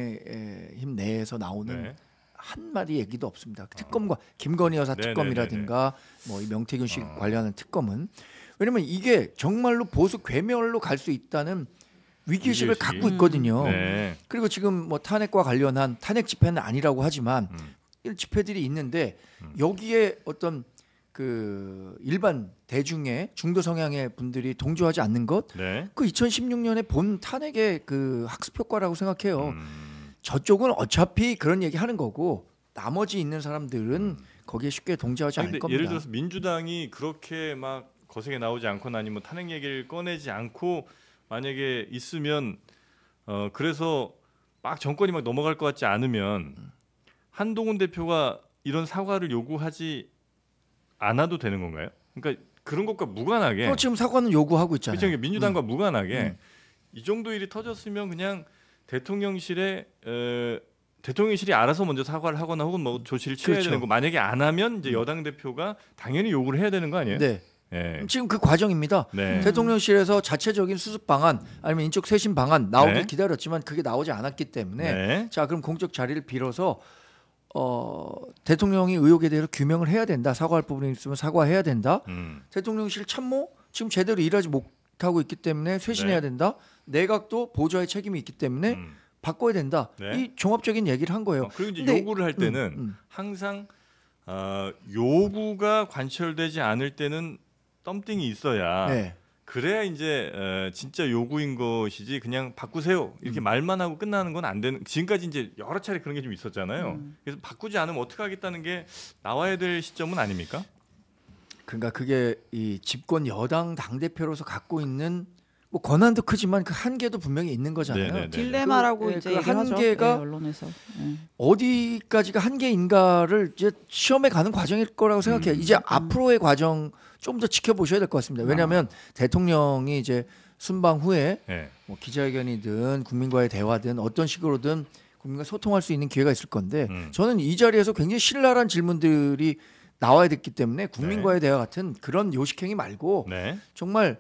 Speaker 2: 국민의힘 내에서 나오는 네. 한 마디 얘기도 없습니다. 특검과 김건희 여사 특검이라든가 뭐 명태균 씨 어. 관련한 특검은 왜냐면 이게 정말로 보수 괴멸로 갈 수 있다는 위기의식을 갖고 있거든요. 음. 네. 그리고 지금 뭐 탄핵과 관련한 탄핵 집회는 아니라고 하지만 음. 이런 집회들이 있는데 음. 여기에 어떤 그 일반 대중의 중도 성향의 분들이 동조하지 않는 것, 네. 그 이천십육 년에 본 탄핵의 그 학습 효과라고 생각해요. 음. 저쪽은 어차피 그런 얘기 하는 거고 나머지 있는 사람들은 음. 거기에 쉽게 동조하지 않을 겁니다.
Speaker 5: 예를 들어서 민주당이 그렇게 막 거세게 나오지 않거나 아니면 탄핵 얘기를 꺼내지 않고 만약에 있으면 어 그래서 막 정권이 막 넘어갈 것 같지 않으면 음. 한동훈 대표가 이런 사과를 요구하지 않아도 되는 건가요? 그러니까 그런 것과 무관하게
Speaker 2: 어, 지금 사과는 요구하고 있잖아요.
Speaker 5: 그렇죠. 민주당과 음. 무관하게 음. 이 정도 일이 터졌으면 그냥 대통령실에 에, 대통령실이 알아서 먼저 사과를 하거나 혹은 뭐 조치를 취해야 그렇죠. 되는 거 만약에 안 하면 이제 여당 대표가 당연히 요구를 해야 되는 거 아니에요?
Speaker 2: 네. 네. 지금 그 과정입니다. 네. 대통령실에서 자체적인 수습 방안 아니면 인적 쇄신 방안 나오길 네. 기다렸지만 그게 나오지 않았기 때문에 네. 자 그럼 공적 자리를 빌어서 어, 대통령이 의혹에 대해서 규명을 해야 된다. 사과할 부분이 있으면 사과해야 된다. 음. 대통령실 참모 지금 제대로 일하지 못하고 있기 때문에 쇄신해야 네. 된다. 내각도 보좌의 책임이 있기 때문에 음. 바꿔야 된다. 네. 이 종합적인 얘기를 한 거예요.
Speaker 5: 어, 그리고 이제 근데, 요구를 할 때는 음, 음. 항상 어, 요구가 관철되지 않을 때는 덤띵이 있어야 네. 그래야 이제 어, 진짜 요구인 것이지 그냥 바꾸세요 이렇게 음. 말만 하고 끝나는 건 안 되는. 지금까지 이제 여러 차례 그런 게 좀 있었잖아요. 음. 그래서 바꾸지 않으면 어떻게 하겠다는 게 나와야 될 시점은 아닙니까?
Speaker 2: 그러니까 그게 이 집권 여당 당 대표로서 갖고 있는 뭐 권한도 크지만 그 한계도 분명히 있는 거잖아요.
Speaker 4: 네네네. 딜레마라고 그, 이제
Speaker 2: 그 한계가
Speaker 4: 네, 언론에서 네.
Speaker 2: 어디까지가 한계인가를 이제 시험에 가는 과정일 거라고 생각해요. 음. 이제 음. 앞으로의 과정 좀 더 지켜보셔야 될 것 같습니다. 왜냐하면 아. 대통령이 이제 순방 후에 네. 뭐 기자회견이든 국민과의 대화든 어떤 식으로든 국민과 소통할 수 있는 기회가 있을 건데 음. 저는 이 자리에서 굉장히 신랄한 질문들이 나와야 됐기 때문에 국민과의 네. 대화 같은 그런 요식행위 말고 네. 정말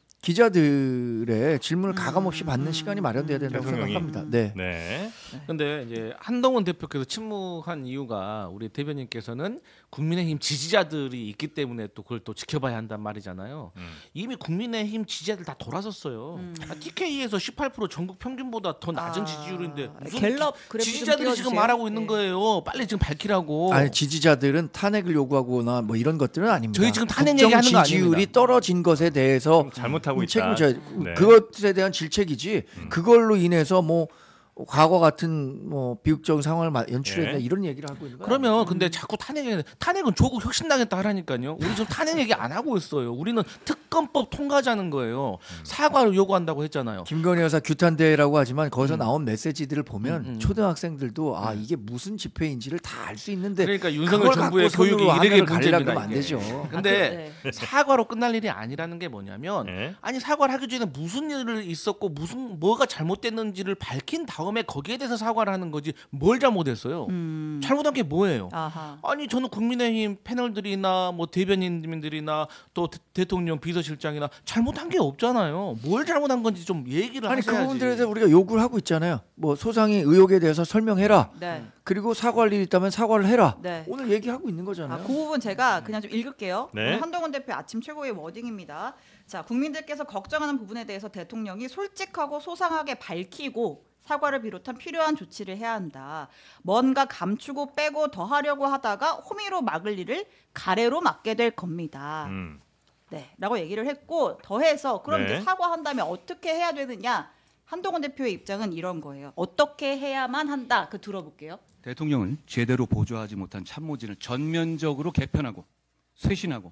Speaker 2: 기자들의 질문을 음, 가감없이 받는 음, 시간이 마련돼야 된다고 대통령이. 생각합니다. 네.
Speaker 1: 네. 근데 이제 한동훈 대표께서 침묵한 이유가 우리 대변인께서는 국민의힘 지지자들이 있기 때문에 또 그걸 또 지켜봐야 한단 말이잖아요. 음. 이미 국민의힘 지지자들 다 돌아섰어요. 음. 아, 티케이에서 십팔 퍼센트 전국 평균보다 더 낮은 아, 지지율인데 무슨
Speaker 4: 갤럽
Speaker 1: 지지자들이 지금 말하고 있는 네. 거예요. 빨리 지금 밝히라고.
Speaker 2: 아니 지지자들은 탄핵을 요구하거나 뭐 이런 것들은 아닙니다.
Speaker 1: 저희 지금 탄핵 얘기하는 거 아닙니다.
Speaker 2: 지지율이 떨어진 것에 대해서
Speaker 5: 잘못하고 있다.
Speaker 2: 책임져야 네. 그것에 대한 질책이지. 음. 그걸로 인해서 뭐 과거 같은 뭐 비극적인 상황을 연출했다 예. 이런 얘기를 하고 있는 거예요.
Speaker 1: 그러면 음. 근데 자꾸 탄핵 탄핵은 조국 혁신당했다 하라니까요. 우리 지금 탄핵 얘기 안 하고 있어요. 우리는 특검법 통과하자는 거예요. 음. 사과를 요구한다고 했잖아요.
Speaker 2: 김건희 여사 규탄대회라고 하지만 거기서 음. 나온 메시지들을 보면 음, 음. 초등학생들도 아 이게 무슨 집회인지를 다 알 수 있는데
Speaker 1: 그러니까 윤석열 정부의 교육이 이렇게 문제입니다.
Speaker 2: 안 되죠.
Speaker 1: 근데 아, 네. 사과로 끝날 일이 아니라는 게 뭐냐면 네. 아니 사과를 하기 전에 무슨 일을 있었고 무슨 뭐가 잘못됐는지를 밝힌 다음 다음에 거기에 대해서 사과를 하는 거지 뭘 잘못했어요. 음. 잘못한 게 뭐예요? 아하. 아니 저는 국민의힘 패널들이나 뭐 대변인들이나 또 대, 대통령 비서실장이나 잘못한 게 없잖아요. 뭘 잘못한 건지 좀 얘기를
Speaker 2: 아니
Speaker 1: 하셔야지.
Speaker 2: 그 부분들에 대해서 우리가 요구를 하고 있잖아요. 뭐 소상의 의혹에 대해서 설명해라. 네. 그리고 사과할 일이 있다면 사과를 해라. 네. 오늘 얘기하고 있는 거잖아요.
Speaker 4: 아, 그 부분 제가 그냥 좀 읽을게요. 네. 한동훈 대표 아침 최고의 워딩입니다. 자, 국민들께서 걱정하는 부분에 대해서 대통령이 솔직하고 소상하게 밝히고 사과를 비롯한 필요한 조치를 해야 한다. 뭔가 감추고 빼고 더 하려고 하다가 호미로 막을 일을 가래로 막게 될 겁니다. 음. 네, 라고 얘기를 했고 더해서 그럼 네. 이제 사과한 다음에 어떻게 해야 되느냐? 한동훈 대표의 입장은 이런 거예요. 어떻게 해야만 한다. 그 들어볼게요.
Speaker 7: 대통령은 제대로 보좌하지 못한 참모진을 전면적으로 개편하고 쇄신하고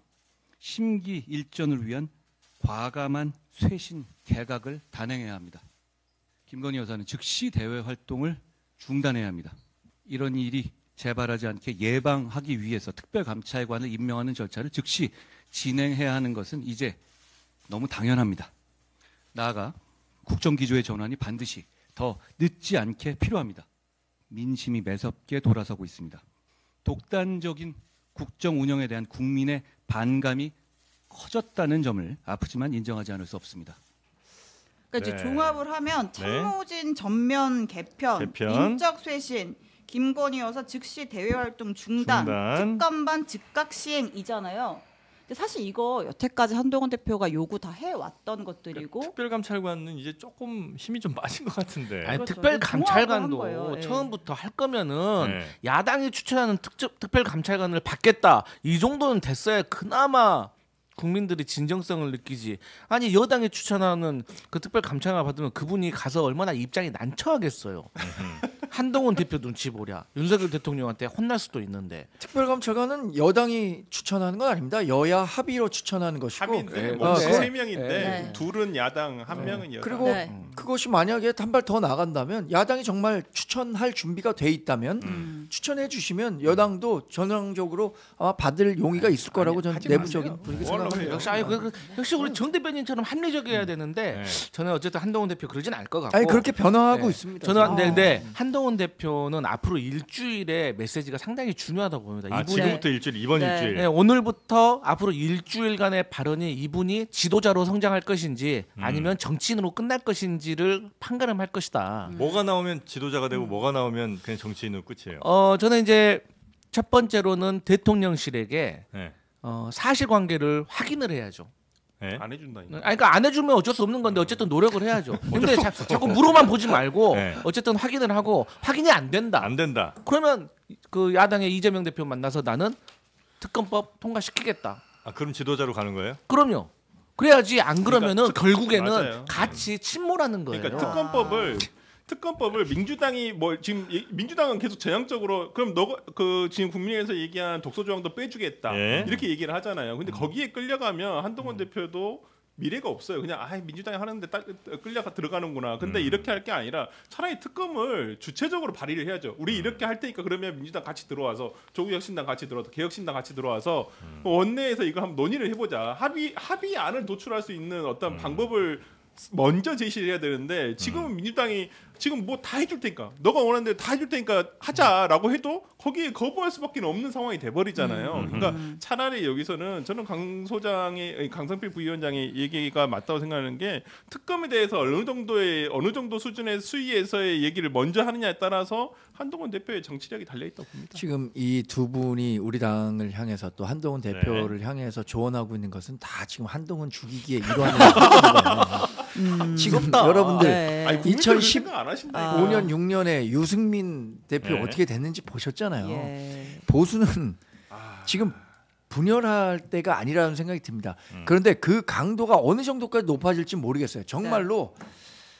Speaker 7: 심기일전을 위한 과감한 쇄신 개각을 단행해야 합니다. 김건희 여사는 즉시 대외 활동을 중단해야 합니다. 이런 일이 재발하지 않게 예방하기 위해서 특별감찰관을 임명하는 절차를 즉시 진행해야 하는 것은 이제 너무 당연합니다. 나아가 국정기조의 전환이 반드시 더 늦지 않게 필요합니다. 민심이 매섭게 돌아서고 있습니다. 독단적인 국정 운영에 대한 국민의 반감이 커졌다는 점을 아프지만 인정하지 않을 수 없습니다.
Speaker 4: 그러니까 네. 이제 종합을 하면 참모진 네. 전면 개편, 개편, 인적 쇄신, 김건희 여사 즉시 대외 활동 중단, 중단. 특감반 즉각 시행이잖아요. 근데 사실 이거 여태까지 한동훈 대표가 요구 다 해왔던 것들이고
Speaker 5: 그러니까 특별감찰관은 이제 조금 힘이 좀 빠진 것 같은데.
Speaker 1: 아니, 그렇죠. 특별감찰관도 처음부터 할 거면은 네. 야당이 추천하는 특, 특별감찰관을 받겠다 이 정도는 됐어야 그나마 국민들이 진정성을 느끼지. 아니 여당이 추천하는 그 특별감찰관 받으면 그분이 가서 얼마나 입장이 난처하겠어요. 한동훈 대표 눈치 보랴. 윤석열 대통령한테 혼날 수도 있는데.
Speaker 2: 특별감찰관은 여당이 추천하는 건 아닙니다. 여야 합의로 추천하는 것이고.
Speaker 3: 합의인데 뭐 세 네. 명인데 네. 둘은 야당, 한 네. 명은 여당.
Speaker 2: 그리고 네. 그것이 만약에 한 발 더 나간다면 야당이 정말 추천할 준비가 돼 있다면 음. 추천해 주시면 여당도 전향적으로 아마 받을 용의가 있을 거라고 저는 내부적인 분위기 생각합니다.
Speaker 1: 역시 아니, 그, 그, 역시 우리 정 대변인처럼 합리적이어야 되는데 네. 저는 어쨌든 한동훈 대표 그러진 않을 것 같고.
Speaker 2: 아니 그렇게 변화하고
Speaker 1: 네.
Speaker 2: 있습니다.
Speaker 1: 저는 아. 네, 네. 한동훈 대표는 앞으로 일주일의 메시지가 상당히 중요하다고 봅니다.
Speaker 5: 아,
Speaker 1: 이분이,
Speaker 5: 지금부터 일주일, 이번
Speaker 1: 네.
Speaker 5: 일주일.
Speaker 1: 네, 오늘부터 앞으로 일주일간의 발언이 이분이 지도자로 성장할 것인지 음. 아니면 정치인으로 끝날 것인지를 판가름할 것이다.
Speaker 5: 음. 뭐가 나오면 지도자가 되고 음. 뭐가 나오면 그냥 정치인으로 끝이에요.
Speaker 1: 어, 저는 이제 첫 번째로는 대통령실에게 네. 어, 사실관계를 확인을 해야죠.
Speaker 3: 네? 안 해준다니까.
Speaker 1: 아니, 그러니까 안 해주면 어쩔 수 없는 건데 어쨌든 노력을 해야죠. 근데 자, 자꾸 물어만 보지 말고 네. 어쨌든 확인을 하고 확인이 안 된다.
Speaker 5: 안 된다.
Speaker 1: 그러면 그 야당의 이재명 대표 만나서 나는 특검법 통과시키겠다.
Speaker 5: 아 그럼 지도자로 가는 거예요?
Speaker 1: 그럼요. 그래야지 안 그러면은
Speaker 3: 그러니까,
Speaker 1: 결국에는
Speaker 3: 맞아요.
Speaker 1: 같이 침몰하는 거예요.
Speaker 3: 그러니까 특검법을 특검법을 민주당이 뭐 지금 민주당은 계속 전향적으로 그럼 너가 그 지금 국민의힘에서 얘기한 독소 조항도 빼주겠다 예? 이렇게 얘기를 하잖아요. 근데 거기에 끌려가면 한동훈 음. 대표도 미래가 없어요. 그냥 아 민주당이 하는데 따, 끌려가 들어가는구나. 근데 음. 이렇게 할 게 아니라 차라리 특검을 주체적으로 발의를 해야죠. 우리 이렇게 할 테니까 그러면 민주당 같이 들어와서 조국혁신당 같이 들어와서 개혁신당 같이 들어와서 음. 원내에서 이거 한번 논의를 해보자. 합의 합의안을 도출할 수 있는 어떤 음. 방법을 먼저 제시를 해야 되는데 지금은 음. 민주당이 지금 뭐 다 해줄 테니까 너가 원하는 대로 다 해줄 테니까 하자라고 해도 거기에 거부할 수밖에 없는 상황이 돼버리잖아요. 음. 그러니까 차라리 여기서는 저는 강 소장의 강성필 부위원장의 얘기가 맞다고 생각하는 게 특검에 대해서 어느 정도의 어느 정도 수준의 수위에서의 얘기를 먼저 하느냐에 따라서 한동훈 대표의 정치력이 달려 있다고 봅니다.
Speaker 2: 지금 이 두 분이 우리 당을 향해서 또 한동훈 대표를 네. 향해서 조언하고 있는 것은 다 지금 한동훈 죽이기의 일환을 음, 지금 다 여러분들 네.
Speaker 3: 아니,
Speaker 2: 이천십오 년 육 년에 유승민 대표
Speaker 5: 네.
Speaker 2: 어떻게 됐는지 보셨잖아요.
Speaker 4: 예.
Speaker 2: 보수는 아... 지금 분열할 때가 아니라는 생각이 듭니다. 음. 그런데 그 강도가 어느 정도까지 높아질지 모르겠어요. 정말로 네.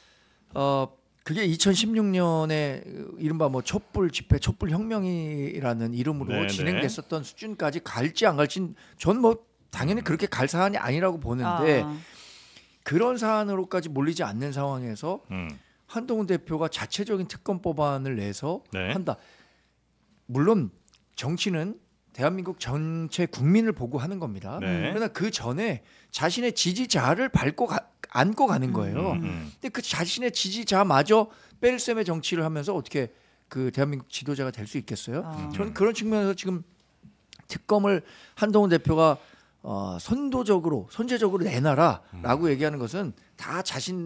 Speaker 2: 어 그게 이천십육 년에 이른바 뭐 촛불 집회, 촛불 혁명이라는 이름으로 네네. 진행됐었던 수준까지 갈지 안 갈지는 전 뭐 당연히 그렇게 갈 사안이 아니라고 보는데 아. 그런 사안으로까지 몰리지 않는 상황에서 음. 한동훈 대표가 자체적인 특검 법안을 내서 네. 한다. 물론 정치는 대한민국 전체 국민을 보고 하는 겁니다. 네. 그러나 그 전에 자신의 지지자를 밟고 가, 안고 가는 거예요.
Speaker 5: 음, 음.
Speaker 2: 근데 그 자신의 지지자마저 뺄셈의 정치를 하면서 어떻게 그 대한민국 지도자가 될 수 있겠어요?
Speaker 4: 아.
Speaker 2: 저는 그런 측면에서 지금 특검을 한동훈 대표가 어, 선도적으로 선제적으로 내놔라라고 음. 얘기하는 것은 다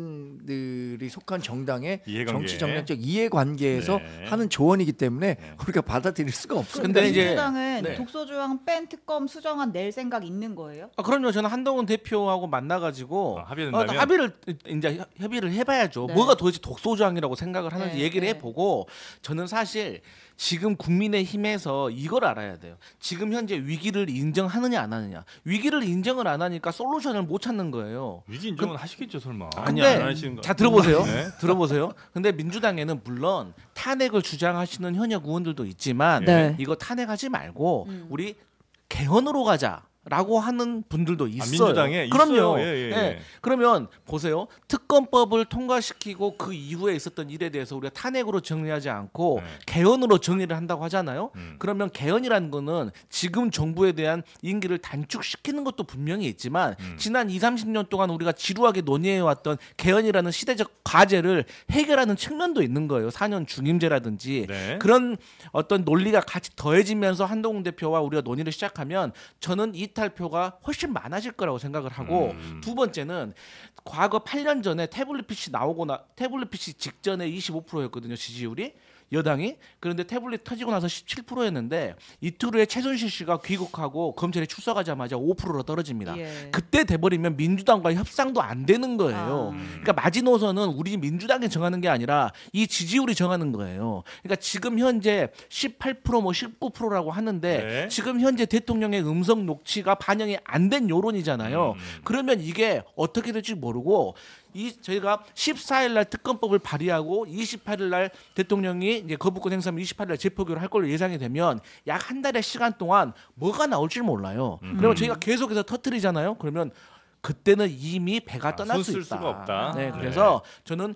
Speaker 2: 자신들이 속한 정당의
Speaker 5: 이해관계.
Speaker 2: 정치 정략적 이해관계에서
Speaker 5: 네.
Speaker 2: 하는 조언이기 때문에
Speaker 5: 네.
Speaker 2: 우리가 받아들일 수가 없어요.
Speaker 4: 근데 이제 민주당은
Speaker 1: 네.
Speaker 4: 독소조항 뺀 특검 수정안 낼 생각 있는 거예요?
Speaker 1: 아, 그럼요. 저는 한동훈 대표하고 만나가지고
Speaker 5: 아, 합의된다면?
Speaker 1: 어, 합의를 이제 협의를 해봐야죠.
Speaker 4: 네.
Speaker 1: 뭐가 도대체 독소조항이라고 생각을 하는지
Speaker 4: 네,
Speaker 1: 얘기를
Speaker 4: 네.
Speaker 1: 해보고 저는 사실 지금 국민의힘에서 이걸 알아야 돼요. 지금 현재 위기를 인정하느냐 안 하느냐. 위기를 인정을 안 하니까 솔루션을 못 찾는 거예요.
Speaker 5: 위기 인정은 그, 하시겠죠 설마.
Speaker 3: 아니
Speaker 1: 근데
Speaker 3: 안 하시는 거.
Speaker 1: 자 들어보세요.
Speaker 5: 네.
Speaker 1: 들어보세요. 근데 민주당에는 물론 탄핵을 주장하시는 현역 의원들도 있지만
Speaker 4: 네.
Speaker 1: 이거 탄핵하지 말고
Speaker 4: 음.
Speaker 1: 우리 개헌으로 가자. 라고 하는 분들도 있어요.
Speaker 5: 민주당에
Speaker 1: 그럼요.
Speaker 5: 있어요. 예, 예, 예.
Speaker 1: 예. 그러면 보세요. 특검법을 통과시키고 그 이후에 있었던 일에 대해서 우리가 탄핵으로 정리하지 않고
Speaker 5: 네.
Speaker 1: 개헌으로 정리를 한다고 하잖아요.
Speaker 5: 음.
Speaker 1: 그러면 개헌이라는 거는 지금 정부에 대한 임기를 단축시키는 것도 분명히 있지만
Speaker 5: 음.
Speaker 1: 지난 이삼십 년 동안 우리가 지루하게 논의해왔던 개헌이라는 시대적 과제를 해결하는 측면도 있는 거예요. 사 년 중임제라든지
Speaker 5: 네.
Speaker 1: 그런 어떤 논리가 같이 더해지면서 한동훈 대표와 우리가 논의를 시작하면 저는 이 탈표가 훨씬 많아질 거라고 생각을 하고
Speaker 5: 음.
Speaker 1: 두 번째는 과거 팔 년 전에 태블릿 피씨 나오고 나 태블릿 피씨 직전에 이십오 퍼센트였거든요 지지율이 여당이. 그런데 태블릿 터지고 나서 십칠 퍼센트였는데 이틀 후에 최순실 씨가 귀국하고 검찰에 출석하자마자 오 퍼센트로 떨어집니다.
Speaker 4: 예.
Speaker 1: 그때 돼버리면 민주당과 협상도 안 되는 거예요.
Speaker 4: 아.
Speaker 1: 그러니까 마지노선은 우리 민주당이 정하는 게 아니라 이 지지율이 정하는 거예요. 그러니까 지금 현재 십팔 퍼센트 뭐 십구 퍼센트라고 하는데
Speaker 5: 네.
Speaker 1: 지금 현재 대통령의 음성 녹취가 반영이 안 된 여론이잖아요.
Speaker 5: 음.
Speaker 1: 그러면 이게 어떻게 될지 모르고 이 저희가 십사 일 날 특검법을 발의하고 이십팔 일 날 대통령이 이제 거부권 행사하면 이십팔 일 날 재표결을 할 걸로 예상이 되면 약 한 달의 시간 동안 뭐가 나올지 몰라요.
Speaker 5: 음.
Speaker 1: 그러면 저희가 계속해서 터뜨리잖아요. 그러면 그때는 이미 배가
Speaker 5: 아,
Speaker 1: 떠날
Speaker 5: 손
Speaker 1: 수
Speaker 5: 쓸
Speaker 1: 있다.
Speaker 5: 수가 없다.
Speaker 1: 네, 그래서 저는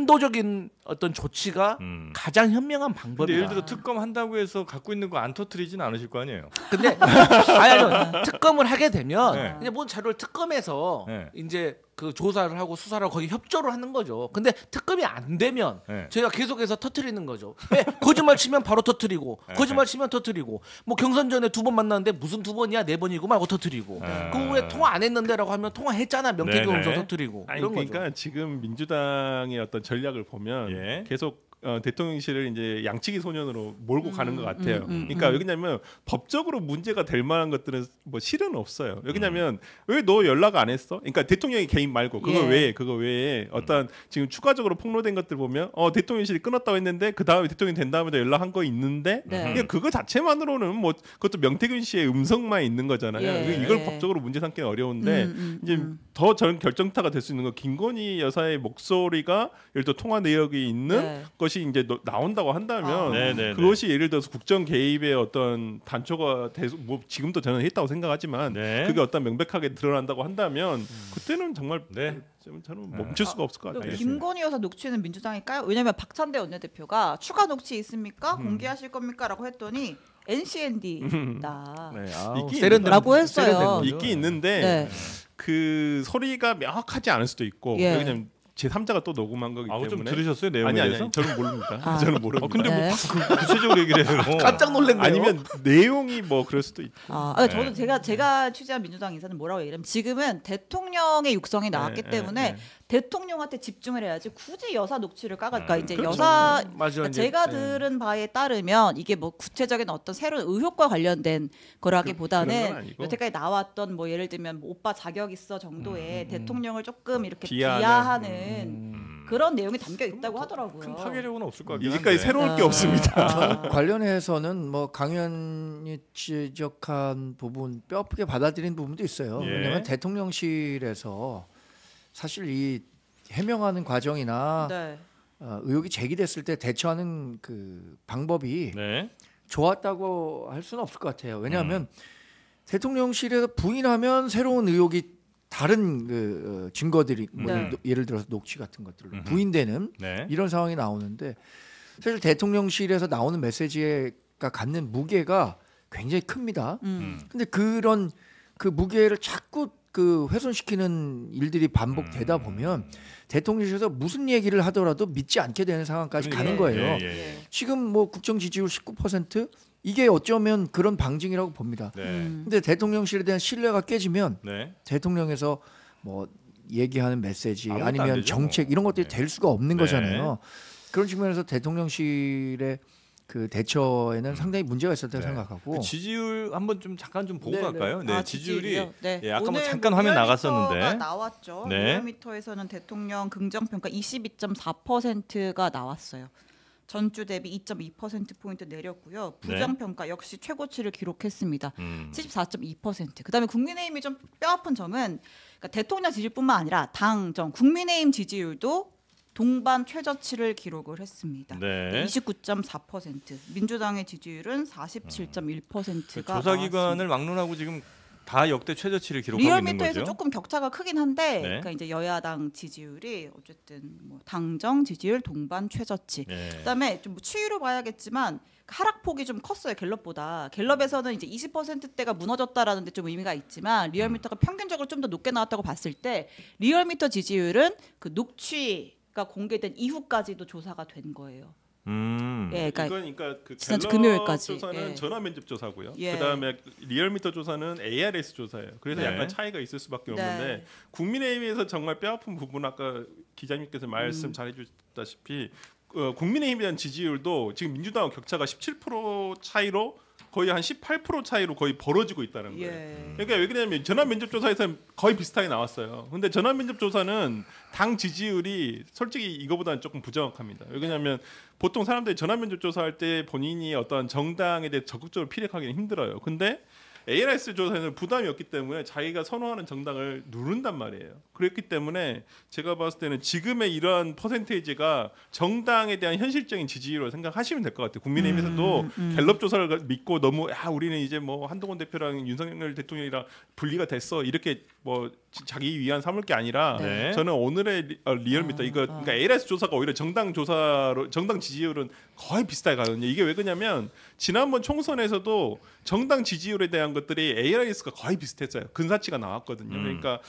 Speaker 1: 선도적인 어떤 조치가
Speaker 5: 음.
Speaker 1: 가장 현명한
Speaker 5: 근데
Speaker 1: 방법이다.
Speaker 5: 예를 들어 특검 한다고 해서 갖고 있는 거 안 터뜨리진 않으실 거 아니에요.
Speaker 1: 근데 아니요 특검을 하게 되면
Speaker 5: 네.
Speaker 1: 이제 뭔 자료를 특검에서
Speaker 5: 네.
Speaker 1: 이제 그 조사를 하고 수사를 하고 거기 협조를 하는 거죠. 근데 특검이 안 되면
Speaker 5: 네.
Speaker 1: 저희가 계속해서 터뜨리는 거죠. 왜 거짓말 치면 바로 터뜨리고
Speaker 5: 네.
Speaker 1: 거짓말 치면 터뜨리고 뭐 경선 전에 두 번 만났는데 무슨 두 번이야 네 번이고 하고 터뜨리고
Speaker 5: 네.
Speaker 1: 그 후에 통화 안 했는데라고 하면 통화했잖아 명태균
Speaker 5: 네,
Speaker 1: 음성
Speaker 5: 네.
Speaker 1: 터뜨리고
Speaker 3: 아니
Speaker 1: 이런
Speaker 3: 그러니까
Speaker 1: 거죠.
Speaker 3: 지금 민주당의 어떤 전략을 보면
Speaker 5: 예.
Speaker 3: 계속 어, 대통령실을 이제 양치기 소년으로 몰고
Speaker 4: 음,
Speaker 3: 가는 것 같아요.
Speaker 4: 음, 음,
Speaker 3: 그러니까
Speaker 4: 음.
Speaker 3: 왜냐면 법적으로 문제가 될 만한 것들은 뭐 실은 없어요. 왜냐면 왜 너 연락 안 했어? 그러니까 대통령이 개인 말고 그거
Speaker 4: 예.
Speaker 3: 외에 그거 외에 어떤 지금 추가적으로 폭로된 것들 보면 어 대통령실이 끊었다고 했는데 그 다음에 대통령 된 다음에도 연락한 거 있는데
Speaker 4: 네.
Speaker 3: 그냥 그거 자체만으로는 뭐 그것도 명태균 씨의 음성만 있는 거잖아요.
Speaker 4: 예,
Speaker 3: 이걸
Speaker 4: 예.
Speaker 3: 법적으로 문제 삼기는 어려운데
Speaker 4: 음, 음,
Speaker 3: 이제
Speaker 4: 음.
Speaker 3: 더 전 결정타가 될 수 있는 건 김건희 여사의 목소리가 예를 들어 통화 내역이 있는
Speaker 4: 네.
Speaker 3: 것이 이제 너- 나온다고 한다면
Speaker 4: 아.
Speaker 5: 네, 네, 네.
Speaker 3: 그것이 예를 들어서 국정 개입의 어떤 단초가 돼, 뭐 지금도 저는 했다고 생각하지만
Speaker 5: 네.
Speaker 3: 그게 어떤 명백하게 드러난다고 한다면 그때는 정말
Speaker 5: 네.
Speaker 3: 좀 저는 멈출 수가 없을 것 같아요.
Speaker 4: 김건희 여사 녹취는 민주당이 까요? 왜냐면 박찬대 원내대표가 추가 녹취 있습니까?
Speaker 3: 음.
Speaker 4: 공개하실 겁니까?라고 했더니 엔씨엔디다.
Speaker 1: 네, 아우,
Speaker 3: 있긴
Speaker 1: 세련된
Speaker 4: 라고
Speaker 1: 거죠.
Speaker 4: 했어요.
Speaker 1: 세련된 거죠.
Speaker 3: 있긴 있는데
Speaker 4: 네.
Speaker 3: 그 소리가 명확하지 않을 수도 있고
Speaker 4: 예.
Speaker 3: 왜냐면 제삼자가 또 녹음한 거기
Speaker 5: 아우 좀
Speaker 3: 때문에
Speaker 5: 들으셨어요 내용에
Speaker 3: 아니 아니
Speaker 5: 대해서?
Speaker 3: 아니 저는 모릅니다.
Speaker 4: 아.
Speaker 3: 저는 모릅니다.
Speaker 5: 어, 근데
Speaker 4: 네.
Speaker 5: 뭐 구, 구체적으로 얘기를 해요.
Speaker 1: 깜짝 놀랐네요.
Speaker 3: 아니면 내용이 뭐 그럴 수도 있고.
Speaker 4: 아, 아니, 저는
Speaker 5: 네.
Speaker 4: 제가 제가 취재한 민주당 인사는 뭐라고 얘기하면 지금은 대통령의 육성이 나왔기
Speaker 3: 네,
Speaker 4: 때문에
Speaker 3: 네, 네.
Speaker 4: 대통령한테 집중을 해야지 굳이 여사 녹취를 까가 그러니까
Speaker 5: 음,
Speaker 4: 이제
Speaker 3: 그렇죠.
Speaker 4: 여사
Speaker 1: 맞아요.
Speaker 4: 그러니까
Speaker 1: 이제,
Speaker 4: 제가
Speaker 1: 네.
Speaker 4: 들은 바에 따르면 이게 뭐 구체적인 어떤 새로운 의혹과 관련된 거라기보다는
Speaker 3: 그런 건 아니고.
Speaker 4: 여태까지 나왔던 뭐 예를 들면 뭐 오빠 자격 있어 정도의
Speaker 3: 음, 음,
Speaker 4: 대통령을 조금 이렇게
Speaker 3: 비하하는,
Speaker 4: 비하하는,
Speaker 5: 음.
Speaker 4: 그런 내용이 담겨 있다고 하더라고요.
Speaker 5: 큰 파괴력은 없을 것 같긴 한데.
Speaker 3: 이제까지 새로울 게
Speaker 4: 아.
Speaker 3: 없습니다.
Speaker 4: 아.
Speaker 2: 관련해서는 뭐 강연이 지적한 부분 뼈 아프게 받아들인 부분도 있어요.
Speaker 5: 예.
Speaker 2: 왜냐하면 대통령실에서 사실 이 해명하는 과정이나
Speaker 4: 네.
Speaker 2: 어, 의혹이 제기됐을 때 대처하는 그 방법이
Speaker 5: 네.
Speaker 2: 좋았다고 할 수는 없을 것 같아요. 왜냐하면
Speaker 5: 음.
Speaker 2: 대통령실에서 부인하면 새로운 의혹이 다른 그 어, 증거들이 뭐
Speaker 4: 네.
Speaker 2: 예를 들어서 녹취 같은 것들로
Speaker 5: 음흠.
Speaker 2: 부인되는
Speaker 5: 네.
Speaker 2: 이런 상황이 나오는데 사실 대통령실에서 나오는 메시지가 갖는 무게가 굉장히 큽니다.
Speaker 4: 음.
Speaker 2: 근데 그런 그 무게를 자꾸 그 훼손시키는 일들이 반복되다
Speaker 5: 음.
Speaker 2: 보면 대통령실에서 무슨 얘기를 하더라도 믿지 않게 되는 상황까지
Speaker 5: 그러니까.
Speaker 2: 가는 거예요.
Speaker 5: 예, 예, 예.
Speaker 2: 지금 뭐 국정 지지율 십구 퍼센트 이게 어쩌면 그런 방증이라고 봅니다.
Speaker 5: 네.
Speaker 4: 음.
Speaker 2: 근데 대통령실에 대한 신뢰가 깨지면
Speaker 5: 네.
Speaker 2: 대통령에서 뭐 얘기하는 메시지
Speaker 5: 아무것도 안
Speaker 2: 아니면
Speaker 5: 되죠,
Speaker 2: 정책
Speaker 5: 뭐.
Speaker 2: 이런 것들이
Speaker 5: 네.
Speaker 2: 될 수가 없는
Speaker 5: 네.
Speaker 2: 거잖아요. 그런 측면에서 대통령실의 그 대처에는 상당히 문제가 있었다고
Speaker 5: 네.
Speaker 2: 생각하고
Speaker 5: 그 지지율 한번 좀 잠깐 좀 보고
Speaker 2: 네,
Speaker 5: 갈까요? 네,
Speaker 4: 아,
Speaker 5: 지지율이
Speaker 4: 지지율이요? 네.
Speaker 5: 예, 아까 뭐
Speaker 4: 오늘
Speaker 5: 잠깐 화면
Speaker 4: 리얼미터가
Speaker 5: 나갔었는데.
Speaker 4: 나왔죠.
Speaker 5: 네.
Speaker 4: 리얼미터에서는 대통령 긍정평가 이십이 점 사 퍼센트가 나왔어요. 전주 대비 이 점 이 퍼센트 포인트 내렸고요. 부정평가 역시 최고치를 기록했습니다.
Speaker 5: 음.
Speaker 4: 칠십사 점 이 퍼센트. 그다음에 국민의힘이 좀 뼈아픈 점은 그러니까 대통령 지지율뿐만 아니라 당, 정, 국민의힘 지지율도 동반 최저치를 기록을 했습니다.
Speaker 5: 네.
Speaker 4: 이십구 점 사 퍼센트. 민주당의 지지율은 사십칠 점 일 퍼센트가
Speaker 5: 그 조사기관을 막론하고 지금 다 역대 최저치를 기록하고 있는
Speaker 4: 리얼미터에서
Speaker 5: 거죠.
Speaker 4: 조금 격차가 크긴 한데,
Speaker 5: 네.
Speaker 4: 그러니까 이제 여야당 지지율이 어쨌든 뭐 당정 지지율 동반 최저치.
Speaker 5: 네.
Speaker 4: 그다음에 좀뭐 추이로 봐야겠지만 하락폭이 좀 컸어요 갤럽보다. 갤럽에서는 이제 이십 퍼센트대가 무너졌다라는 데 좀 의미가 있지만 리얼미터가 평균적으로 좀 더 높게 나왔다고 봤을 때 리얼미터 지지율은 그 녹취가 공개된 이후까지도 조사가 된 거예요.
Speaker 5: 음.
Speaker 4: 예, 그러니까
Speaker 3: 이건 그러니까 그
Speaker 4: 지난주
Speaker 3: 갤럽
Speaker 4: 금요일까지.
Speaker 3: 조사는
Speaker 4: 예.
Speaker 3: 전화 면접 조사고요.
Speaker 4: 예.
Speaker 3: 그다음에 리얼미터 조사는 에이알에스 조사예요. 그래서
Speaker 5: 네.
Speaker 3: 약간 차이가 있을 수밖에
Speaker 4: 네.
Speaker 3: 없는데 국민의힘에서 정말 뼈아픈 부분 아까 기자님께서 말씀
Speaker 4: 음.
Speaker 3: 잘해주셨다시피 어, 국민의힘에 대한 지지율도 지금 민주당과 격차가 십칠 퍼센트 차이로 거의 한 십팔 퍼센트 차이로 거의 벌어지고 있다는 거예요.
Speaker 4: 예.
Speaker 3: 그러니까 왜 그러냐면 전화 면접 조사에서 거의 비슷하게 나왔어요. 근데 전화 면접 조사는 당 지지율이 솔직히 이거보다는 조금 부정확합니다. 왜냐하면 보통 사람들이 전화 면접 조사할 때 본인이 어떤 정당에 대해 적극적으로 피력하기는 힘들어요. 근데 에이알에스 조사에는 부담이 없기 때문에 자기가 선호하는 정당을 누른단 말이에요. 그렇기 때문에 제가 봤을 때는 지금의 이러한 퍼센테이지가 정당에 대한 현실적인 지지율로 생각하시면 될 것 같아요. 국민의힘에서도
Speaker 4: 음, 음.
Speaker 3: 갤럽 조사를 믿고 너무 야 우리는 이제 뭐 한동훈 대표랑 윤석열 대통령이랑 분리가 됐어 이렇게 뭐 자기 위안 삼을 게 아니라
Speaker 5: 네.
Speaker 3: 저는 오늘의 리, 어, 리얼미터
Speaker 4: 아,
Speaker 3: 이거
Speaker 4: 아.
Speaker 3: 그러니까 에이알에스 조사가 오히려 정당 조사로 정당 지지율은 거의 비슷하게 가거든요. 이게 왜 그러냐면 지난번 총선에서도 정당 지지율에 대한 것들이 에이알에스가 거의 비슷했어요. 근사치가 나왔거든요.
Speaker 5: 음.
Speaker 3: 그러니까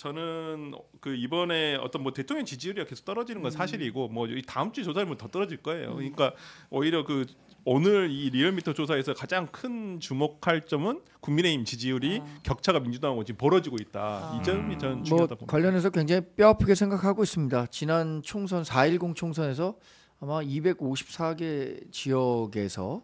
Speaker 3: 저는 그 이번에 어떤 뭐 대통령 지지율이 계속 떨어지는 건 사실이고 뭐 이 다음 주 조사하면 더 떨어질 거예요. 그러니까 오히려 그 오늘 이 리얼미터 조사에서 가장 큰 주목할 점은 국민의힘 지지율이
Speaker 4: 아.
Speaker 3: 격차가 민주당하고 지금 벌어지고 있다.
Speaker 4: 아.
Speaker 3: 이 점이 저는
Speaker 2: 뭐
Speaker 3: 중요하다 봅니다.
Speaker 2: 관련해서 굉장히 뼈아프게 생각하고 있습니다. 지난 총선 사 일공 총선에서 아마 이백오십사 개 지역에서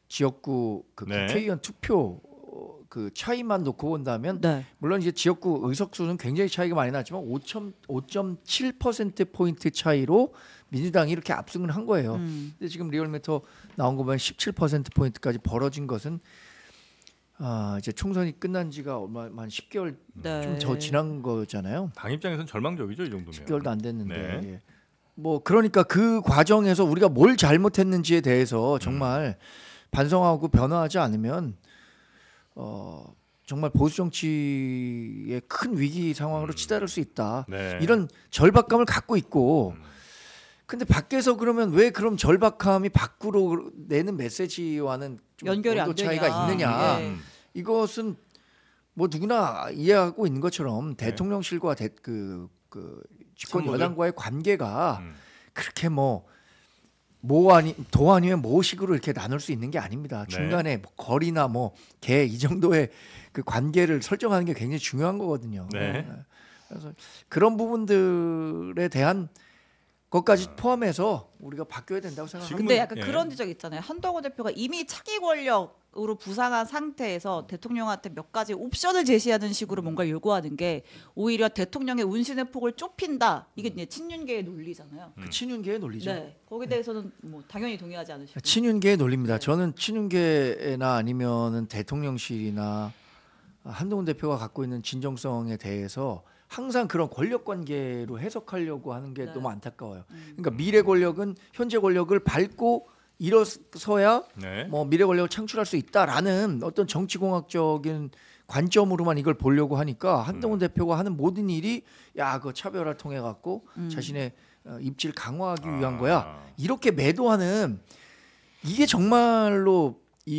Speaker 2: 지역구 그
Speaker 5: 네.
Speaker 2: 국회의원 투표 어, 그 차이만 놓고 본다면
Speaker 4: 네.
Speaker 2: 물론 이제 지역구 의석수는 굉장히 차이가 많이 났지만 오 점 칠 퍼센트 포인트 차이로 민주당이 이렇게 압승을 한 거예요.
Speaker 4: 음.
Speaker 2: 근데 지금 리얼미터 나온 거 보면 십칠 퍼센트 포인트까지 벌어진 것은 아, 이제 총선이 끝난 지가 얼마 한 십 개월
Speaker 4: 네.
Speaker 2: 좀 더 지난 거잖아요.
Speaker 5: 당 입장에서는 절망적이죠, 이 정도면.
Speaker 2: 십 개월도 안 됐는데.
Speaker 5: 네.
Speaker 2: 예. 뭐 그러니까 그 과정에서 우리가 뭘 잘못했는지에 대해서 정말 반성하고 변화하지 않으면 어 정말 보수 정치의 큰 위기 상황으로 치달을 수 있다.
Speaker 5: 네.
Speaker 2: 이런 절박감을 갖고 있고 근데 밖에서 그러면 왜 그럼 절박함이 밖으로 내는 메시지와는 좀
Speaker 4: 연결이 안
Speaker 2: 온도
Speaker 4: 되냐.
Speaker 2: 차이가 있느냐.
Speaker 4: 예.
Speaker 5: 음.
Speaker 2: 이것은 뭐 누구나 이해하고 있는 것처럼
Speaker 5: 네.
Speaker 2: 대통령실과 대, 그, 그 집권
Speaker 3: 선거들?
Speaker 2: 여당과의 관계가
Speaker 5: 음.
Speaker 2: 그렇게 뭐 모 아니 도 아니면 모식으로 이렇게 나눌 수 있는 게 아닙니다.
Speaker 5: 네.
Speaker 2: 중간에 뭐 거리나 뭐 개 이 정도의 그 관계를 설정하는 게 굉장히 중요한 거거든요.
Speaker 5: 네.
Speaker 2: 그래서 그런 부분들에 대한 것까지 포함해서 우리가 바뀌어야 된다고 생각합니다.
Speaker 4: 근데 약간
Speaker 5: 예.
Speaker 4: 그런 지적 있잖아요. 한동훈 대표가 이미 차기 권력으로 부상한 상태에서 대통령한테 몇 가지 옵션을 제시하는 식으로 뭔가를 요구하는 게 오히려 대통령의 운신의 폭을 좁힌다. 이게 이제 친윤계의 논리잖아요.
Speaker 2: 그 친윤계의 논리죠.
Speaker 4: 네, 거기에 대해서는 뭐 당연히 동의하지 않으시고.
Speaker 2: 친윤계의 논리입니다.
Speaker 4: 네.
Speaker 2: 저는 친윤계나 아니면은 대통령실이나 한동훈 대표가 갖고 있는 진정성에 대해서 항상 그런 권력 관계로 해석하려고 하는 게
Speaker 4: 네.
Speaker 2: 너무 안타까워요.
Speaker 4: 음.
Speaker 2: 그러니까 미래 권력은 현재 권력을 밟고 일어서야
Speaker 5: 네.
Speaker 2: 뭐 미래 권력을 창출할 수 있다라는 어떤 정치공학적인 관점으로만 이걸 보려고 하니까 한동훈
Speaker 5: 음.
Speaker 2: 대표가 하는 모든 일이 야, 그 차별화를 통해 갖고
Speaker 4: 음.
Speaker 2: 자신의 어, 입지를 강화하기 위한
Speaker 5: 아.
Speaker 2: 거야. 이렇게 매도하는 이게 정말로 이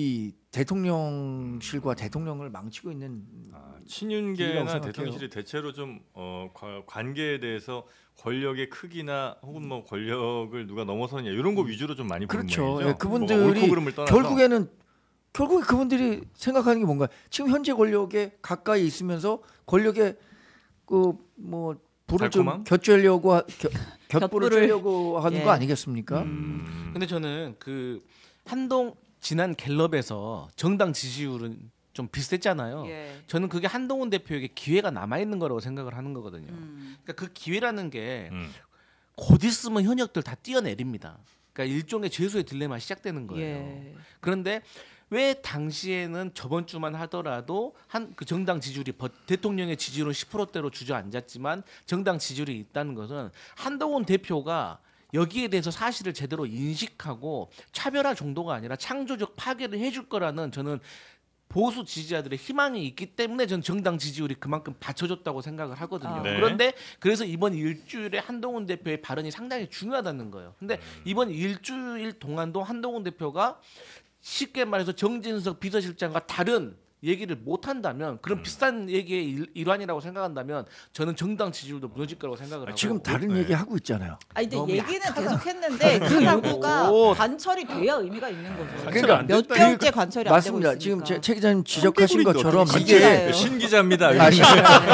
Speaker 2: 대통령실과 대통령을 망치고 있는
Speaker 5: 아, 친윤계나 대통령실이 대체로 좀 어, 관계에 대해서 권력의 크기나 혹은 뭐 권력을 누가 넘어서느냐 이런 거 위주로 좀 많이 보는
Speaker 2: 그렇죠.
Speaker 5: 모양이죠.
Speaker 2: 예, 그분들이 결국에는 결국에 그분들이 생각하는 게 뭔가 지금 현재 권력에 가까이 있으면서 권력에 그 뭐 불을 좀 곁쬐려고 하, 겨, 곁불을 쬐려고 하는 예. 거 아니겠습니까?
Speaker 1: 음. 근데 저는 그 한동 지난 갤럽에서 정당 지지율은 좀 비슷했잖아요. 예. 저는 그게 한동훈 대표에게 기회가 남아 있는 거라고 생각을 하는 거거든요. 음. 그러니까 그 기회라는 게 곧 음. 있으면 현역들 다 뛰어내립니다. 그러니까 일종의 죄수의 딜레마 시작되는 거예요. 예. 그런데 왜 당시에는 저번 주만 하더라도 한 그 정당 지지율이 대통령의 지지율은 십 퍼센트대로 주저앉았지만 정당 지지율이 있다는 것은 한동훈 대표가 여기에 대해서 사실을 제대로 인식하고 차별화 정도가 아니라 창조적 파괴를 해줄 거라는 저는 보수 지지자들의 희망이 있기 때문에 전 정당 지지율이 그만큼 받쳐줬다고 생각을 하거든요. 아. 네. 그런데 그래서 이번 일주일에 한동훈 대표의 발언이 상당히 중요하다는 거예요. 근데 이번 일주일 동안도 한동훈 대표가 쉽게 말해서 정진석 비서실장과 다른 얘기를 못 한다면 그런 음. 비슷한 얘기의 일, 일환이라고 생각한다면 저는 정당 지지율도 무너질 거라고 생각을 하고
Speaker 2: 지금 다른 네. 얘기 하고 있잖아요.
Speaker 4: 아니 근데 얘기는 약하다. 계속 했는데 그 당부가 관철이 돼야 의미가 있는 거죠.
Speaker 2: 그러니까
Speaker 4: 몇 개월째 관철이 안 되고 있으니까.
Speaker 2: 지금 제, 최 기자님 지적하신 것처럼 이게
Speaker 5: 신 기자입니다.
Speaker 2: 아, 신,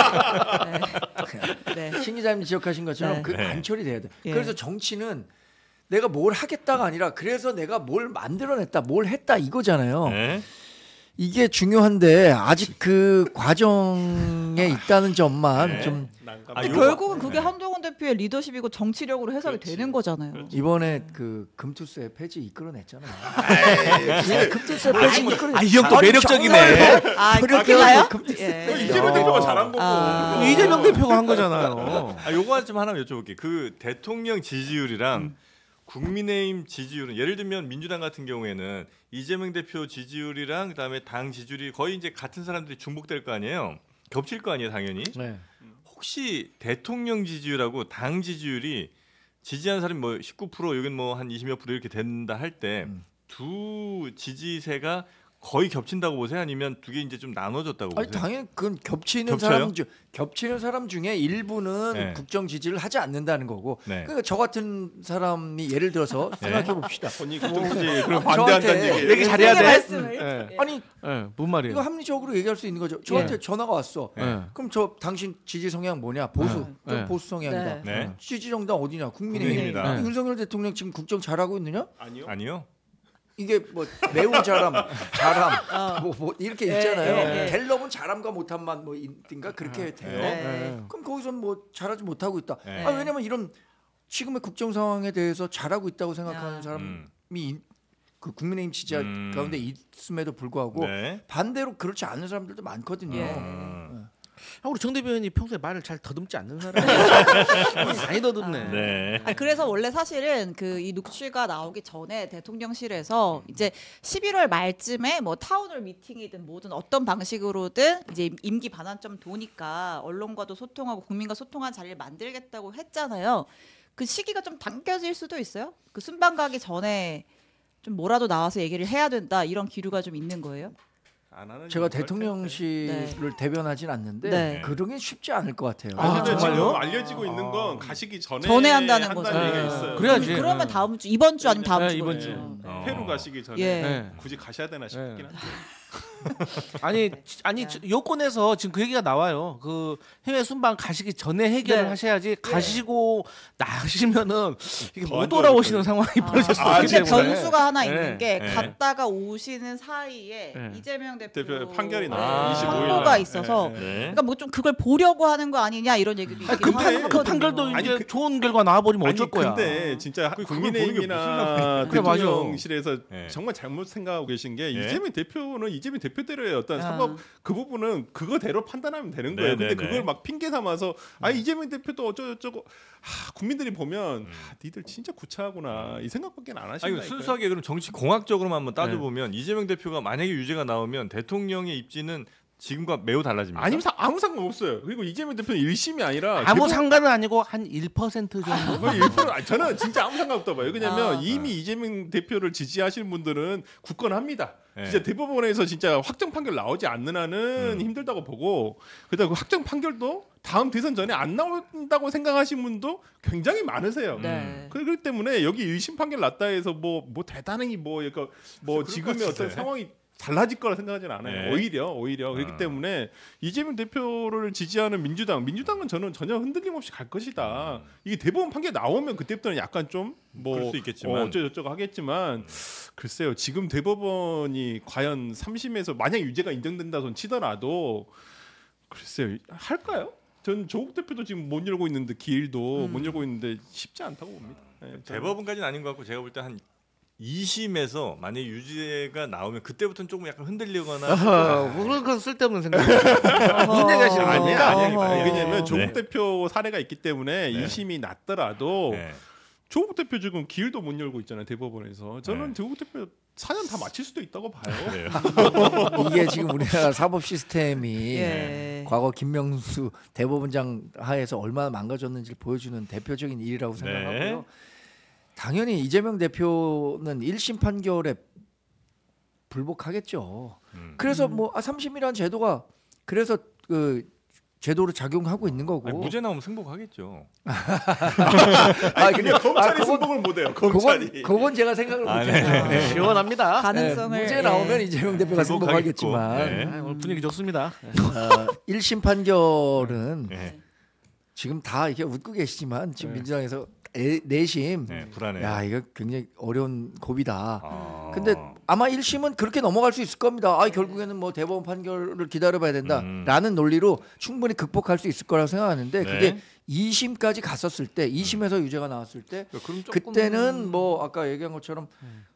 Speaker 2: 네. 네. 신 기자님 지적하신 것처럼 네. 그 관철이 돼야 돼. 네. 그래서 정치는 내가 뭘 하겠다가 아니라 그래서 내가 뭘 만들어냈다, 뭘 했다 이거잖아요. 네. 이게 중요한데 아직 그 과정에 있다는 점만 네. 좀.
Speaker 4: 아, 결국은 그게 한동훈 대표의 리더십이고 정치력으로 해석이 그렇지. 되는 거잖아요.
Speaker 2: 그렇지. 이번에 그 금투세 폐지 이끌어냈잖아요. 아, 금투세 폐지 이끌어.
Speaker 1: 아, 이 형 또 매력적이네.
Speaker 4: 아, 그렇게요?
Speaker 3: 예. 이재명 대표가 잘한 거고. 아.
Speaker 1: 이재명 대표가 한 거잖아요.
Speaker 5: 아, 요거 좀 하나 여쭤볼게. 그 대통령 지지율이랑 음. 국민의힘 지지율은 예를 들면 민주당 같은 경우에는 이재명 대표 지지율이랑 그다음에 당 지지율이 거의 이제 같은 사람들이 중복될 거 아니에요. 겹칠 거 아니에요, 당연히. 네. 혹시 대통령 지지율하고 당 지지율이 지지하는 사람이 뭐 십구 퍼센트 여긴 뭐 한 이십몇 프로 이렇게 된다 할 때 두 음. 지지세가 거의 겹친다고 보세요? 아니면 두 개 이제 좀 나눠졌다고 보세요?
Speaker 2: 아니 당연히 그건 겹치는 겹쳐요? 사람 중 겹치는 사람 중에 일부는 네. 국정 지지를 하지 않는다는 거고. 네. 그러니까 저 같은 사람이 예를 들어서 네. 생각해 봅시다.
Speaker 3: 언니 국정 지지 그럼 반대한다는 얘기.
Speaker 1: 얘기 잘해야 돼.
Speaker 4: 말씀을.
Speaker 2: 네. 아니
Speaker 1: 네. 뭔 말이에요?
Speaker 2: 이거 합리적으로 얘기할 수 있는 거죠. 저한테 네. 전화가 왔어. 네. 그럼 저 당신 지지 성향 뭐냐? 보수. 네. 좀 보수 성향이다.
Speaker 5: 네.
Speaker 2: 지지 정당 어디냐? 국민의힘이다. 네. 윤석열 대통령 지금 국정 잘하고 있느냐?
Speaker 5: 아니요. 아니요.
Speaker 2: 이게 뭐 매우 잘함, 잘함 어. 뭐, 뭐 이렇게 있잖아요. 네, 네. 갤럽은 잘함과 못함만 뭐 있든가 그렇게 돼요. 네. 그럼 거기선 뭐 잘하지 못하고 있다. 네. 아, 왜냐면 이런 지금의 국정 상황에 대해서 잘하고 있다고 생각하는 아. 사람이 음. 그 국민의힘 지지자 음. 가운데 있음에도 불구하고 네. 반대로 그렇지 않은 사람들도 많거든요. 네. 음.
Speaker 1: 아, 우리 정 대변인이 평소에 말을 잘 더듬지 않는 사람이에요. 많이 더듬네.
Speaker 4: 아, 네. 아, 그래서 원래 사실은 그 이 녹취가 나오기 전에 대통령실에서 이제 십일월 말쯤에 뭐 타운홀 미팅이든 뭐든 어떤 방식으로든 이제 임기 반환점 도니까 언론과도 소통하고 국민과 소통한 자리를 만들겠다고 했잖아요. 그 시기가 좀 당겨질 수도 있어요. 그 순방 가기 전에 좀 뭐라도 나와서 얘기를 해야 된다 이런 기류가 좀 있는 거예요.
Speaker 2: 제가 대통령실을 네. 대변하진 않는데 네. 그런 게 쉽지 않을 것 같아요.
Speaker 3: 아, 정말요? 알려지고 아. 있는 건 가시기 전에,
Speaker 4: 전에 한다는 거죠.
Speaker 3: 얘기가 있어요.
Speaker 1: 그래야지.
Speaker 4: 그러면 다음 주 이번 주 아니면 다음
Speaker 1: 네,
Speaker 4: 주
Speaker 1: 이번 주.
Speaker 4: 네.
Speaker 3: 페루 가시기 전에 예. 굳이 가셔야 되나 싶긴 한데.
Speaker 1: 아니 아니 여권에서 지금 그 얘기가 나와요. 그 해외 순방 가시기 전에 해결을 네. 하셔야지 가시고 네. 나시면은 이게 못 돌아오시는 상황이 아. 벌어질 수
Speaker 4: 있기 때문에. 근데 변수가 하나 네. 있는 게 네. 갔다가 오시는 사이에 네. 이재명 대표,
Speaker 3: 대표 판결이 나요.
Speaker 4: 선고가 있어서 네. 그러니까 뭐 좀 그걸 보려고 하는 거 아니냐 이런 얘기도 있긴
Speaker 1: 하거든요. 그 판결도 이제 아니, 그, 좋은 결과 나와버리면 어쩔 거야.
Speaker 3: 근데 진짜 국민의힘이나 대통령실에서 네. 정말 잘못 생각하고 계신 게 네. 이재명 대표는 이재명 대표대로의 어떤 사법 그 부분은 그거대로 판단하면 되는 거예요. 네, 근데 네, 그걸 막 핑계 삼아서 아 이재명 대표도 어쩌고저쩌고 아, 국민들이 보면 음. 아, 니들 진짜 구차하구나 이 생각밖에 안 하시는 거예요.
Speaker 5: 순수하게 그럼 정치 공학적으로만 한번 따져보면 네. 이재명 대표가 만약에 유죄가 나오면 대통령의 입지는 지금과 매우 달라집니다.
Speaker 3: 아니면 아무 상관 없어요. 그리고 이재명 대표는 일심이 아니라
Speaker 1: 아무 개봉... 상관은 아니고 한 일 퍼센트 정도.
Speaker 3: 일 퍼센트 아니, 저는 진짜 아무 상관 없다 봐요. 왜냐면 아, 이미 아. 이재명 대표를 지지하시는 분들은 굳건합니다. 진짜 대법원에서 진짜 확정 판결 나오지 않는 한은
Speaker 5: 음.
Speaker 3: 힘들다고 보고 그다음 그 확정 판결도 다음 대선 전에 안 나온다고 생각하시는 분도 굉장히 많으세요.
Speaker 4: 네.
Speaker 3: 그렇기 때문에 여기 의심 판결 났다 해서 뭐 뭐 대단히 뭐 그러니까 뭐 지금의 어떤 상황이 달라질 거라 생각하지는 않아요.
Speaker 5: 네.
Speaker 3: 오히려 오히려 그렇기
Speaker 5: 어.
Speaker 3: 때문에 이재명 대표를 지지하는 민주당, 민주당은 저는 전혀 흔들림 없이 갈 것이다. 이게 대법원 판결 나오면 그때부터는 약간 좀 뭐
Speaker 5: 그럴 수 있겠지만.
Speaker 3: 어, 어쩌고저쩌고 하겠지만 글쎄요. 지금 대법원이 과연 삼심에서 만약 유죄가 인정된다 손 치더라도 글쎄요. 할까요? 전 조국 대표도 지금 못 열고 있는데 기일도
Speaker 4: 음.
Speaker 3: 못 열고 있는데 쉽지 않다고 봅니다. 네,
Speaker 5: 대법원까지는 아닌 것 같고 제가 볼 때 한 이심에서 만약 유죄가 나오면 그때부터는 조금 약간 흔들리거나
Speaker 1: 어, 그런 건 쓸데없는 생각. 무슨 얘기 하시는
Speaker 3: 아니,
Speaker 1: 거예요?
Speaker 3: 아니, 아니,
Speaker 4: 어허.
Speaker 3: 아니, 왜냐면 조국
Speaker 5: 네.
Speaker 3: 대표 사례가 있기 때문에
Speaker 5: 네.
Speaker 3: 이심이 났더라도
Speaker 5: 네.
Speaker 3: 조국 대표 지금 기일도 못 열고 있잖아요 대법원에서. 저는
Speaker 5: 네.
Speaker 3: 조국 대표 사 년 다 마칠 수도 있다고 봐요.
Speaker 5: 그래요.
Speaker 2: 이게 지금 우리나라 사법 시스템이
Speaker 4: 예.
Speaker 2: 과거 김명수 대법원장 하에서 얼마나 망가졌는지를 보여주는 대표적인 일이라고 생각하고요. 당연히 이재명 대표는 일심 판결에 불복하겠죠.
Speaker 5: 음.
Speaker 2: 그래서 뭐 아, 삼심이라는 제도가 그래서 그 제도로 작용하고 있는 거고.
Speaker 5: 아니, 무죄 나오면 승복하겠죠.
Speaker 2: 아, 근데
Speaker 3: 검찰이
Speaker 2: 아,
Speaker 3: 승복을 못해요.
Speaker 2: 그건
Speaker 3: 검찰이.
Speaker 2: 그건 제가 생각을
Speaker 5: 아,
Speaker 2: 못해요.
Speaker 5: 네.
Speaker 1: 시원합니다.
Speaker 4: 가능성을
Speaker 2: 네, 무죄
Speaker 4: 예.
Speaker 2: 나오면 이재명 대표가
Speaker 5: 불복하겠고.
Speaker 2: 승복하겠지만
Speaker 5: 네.
Speaker 1: 아, 오늘 분위기 좋습니다.
Speaker 2: 어, 일심 판결은
Speaker 5: 네.
Speaker 2: 지금 다 이렇게 웃고 계시지만 지금
Speaker 3: 네.
Speaker 2: 민주당에서 에, 내심
Speaker 5: 네, 불안해요.
Speaker 2: 야 이거 굉장히 어려운 고비다.
Speaker 5: 아.
Speaker 2: 근데 아마 일 심은 그렇게 넘어갈 수 있을 겁니다. 아 결국에는 뭐 대법원 판결을 기다려봐야 된다라는
Speaker 5: 음.
Speaker 2: 논리로 충분히 극복할 수 있을 거라고 생각하는데
Speaker 5: 네.
Speaker 2: 그게 이 심까지 갔었을 때 이 심에서 유죄가 나왔을 때
Speaker 1: 그럼 조금-
Speaker 2: 그때는 뭐 아까 얘기한 것처럼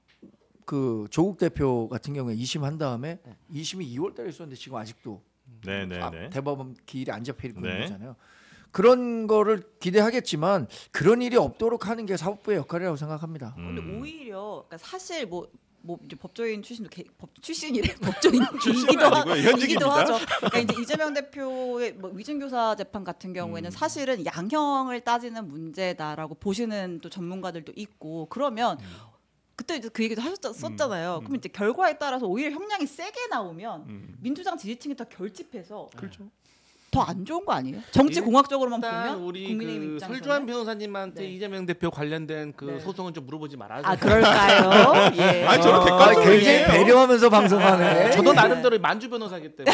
Speaker 2: 그 조국 대표 같은 경우에 이 심 한 다음에 이 심이 이월 달에 있었는데 지금 아직도
Speaker 5: 네, 네,
Speaker 2: 아,
Speaker 5: 네.
Speaker 2: 대법원 기일이 안 잡혀 있는
Speaker 5: 네.
Speaker 2: 거잖아요. 그런 거를 기대하겠지만 그런 일이 없도록 하는 게 사법부의 역할이라고 생각합니다.
Speaker 4: 근데
Speaker 5: 음.
Speaker 4: 오히려 그러니까 사실 뭐, 뭐 이제 법조인 출신도 개, 법 출신이래 법조인이기도
Speaker 3: 아니고요. 현직입니다.
Speaker 4: 하죠. 그러니까 이제 이재명 대표의 뭐 위증교사 재판 같은 경우에는
Speaker 3: 음.
Speaker 4: 사실은 양형을 따지는 문제다라고 보시는 또 전문가들도 있고 그러면. 그때 이제 그 얘기도 하셨었잖아요.
Speaker 3: 음.
Speaker 4: 그럼 이제 결과에 따라서 오히려 형량이 세게 나오면
Speaker 3: 음.
Speaker 4: 민주당 지지층이 더 결집해서
Speaker 3: 그렇죠.
Speaker 4: 더 안 좋은 거 아니에요? 정치 공학적으로만
Speaker 1: 일단
Speaker 4: 보면
Speaker 1: 우리
Speaker 4: 국민의힘
Speaker 1: 그
Speaker 4: 입장에서는
Speaker 1: 설주한 변호사님한테
Speaker 4: 네.
Speaker 1: 이재명 대표 관련된 그
Speaker 4: 네.
Speaker 1: 소송은 좀 물어보지 말아요.
Speaker 4: 아 그럴까요? 예.
Speaker 3: 아니, 저는
Speaker 2: 아,
Speaker 3: 객관적으로
Speaker 2: 굉장히
Speaker 3: 얘기해요.
Speaker 2: 배려하면서 방송하네.
Speaker 1: 저도 나름대로 만주 변호사기 때문에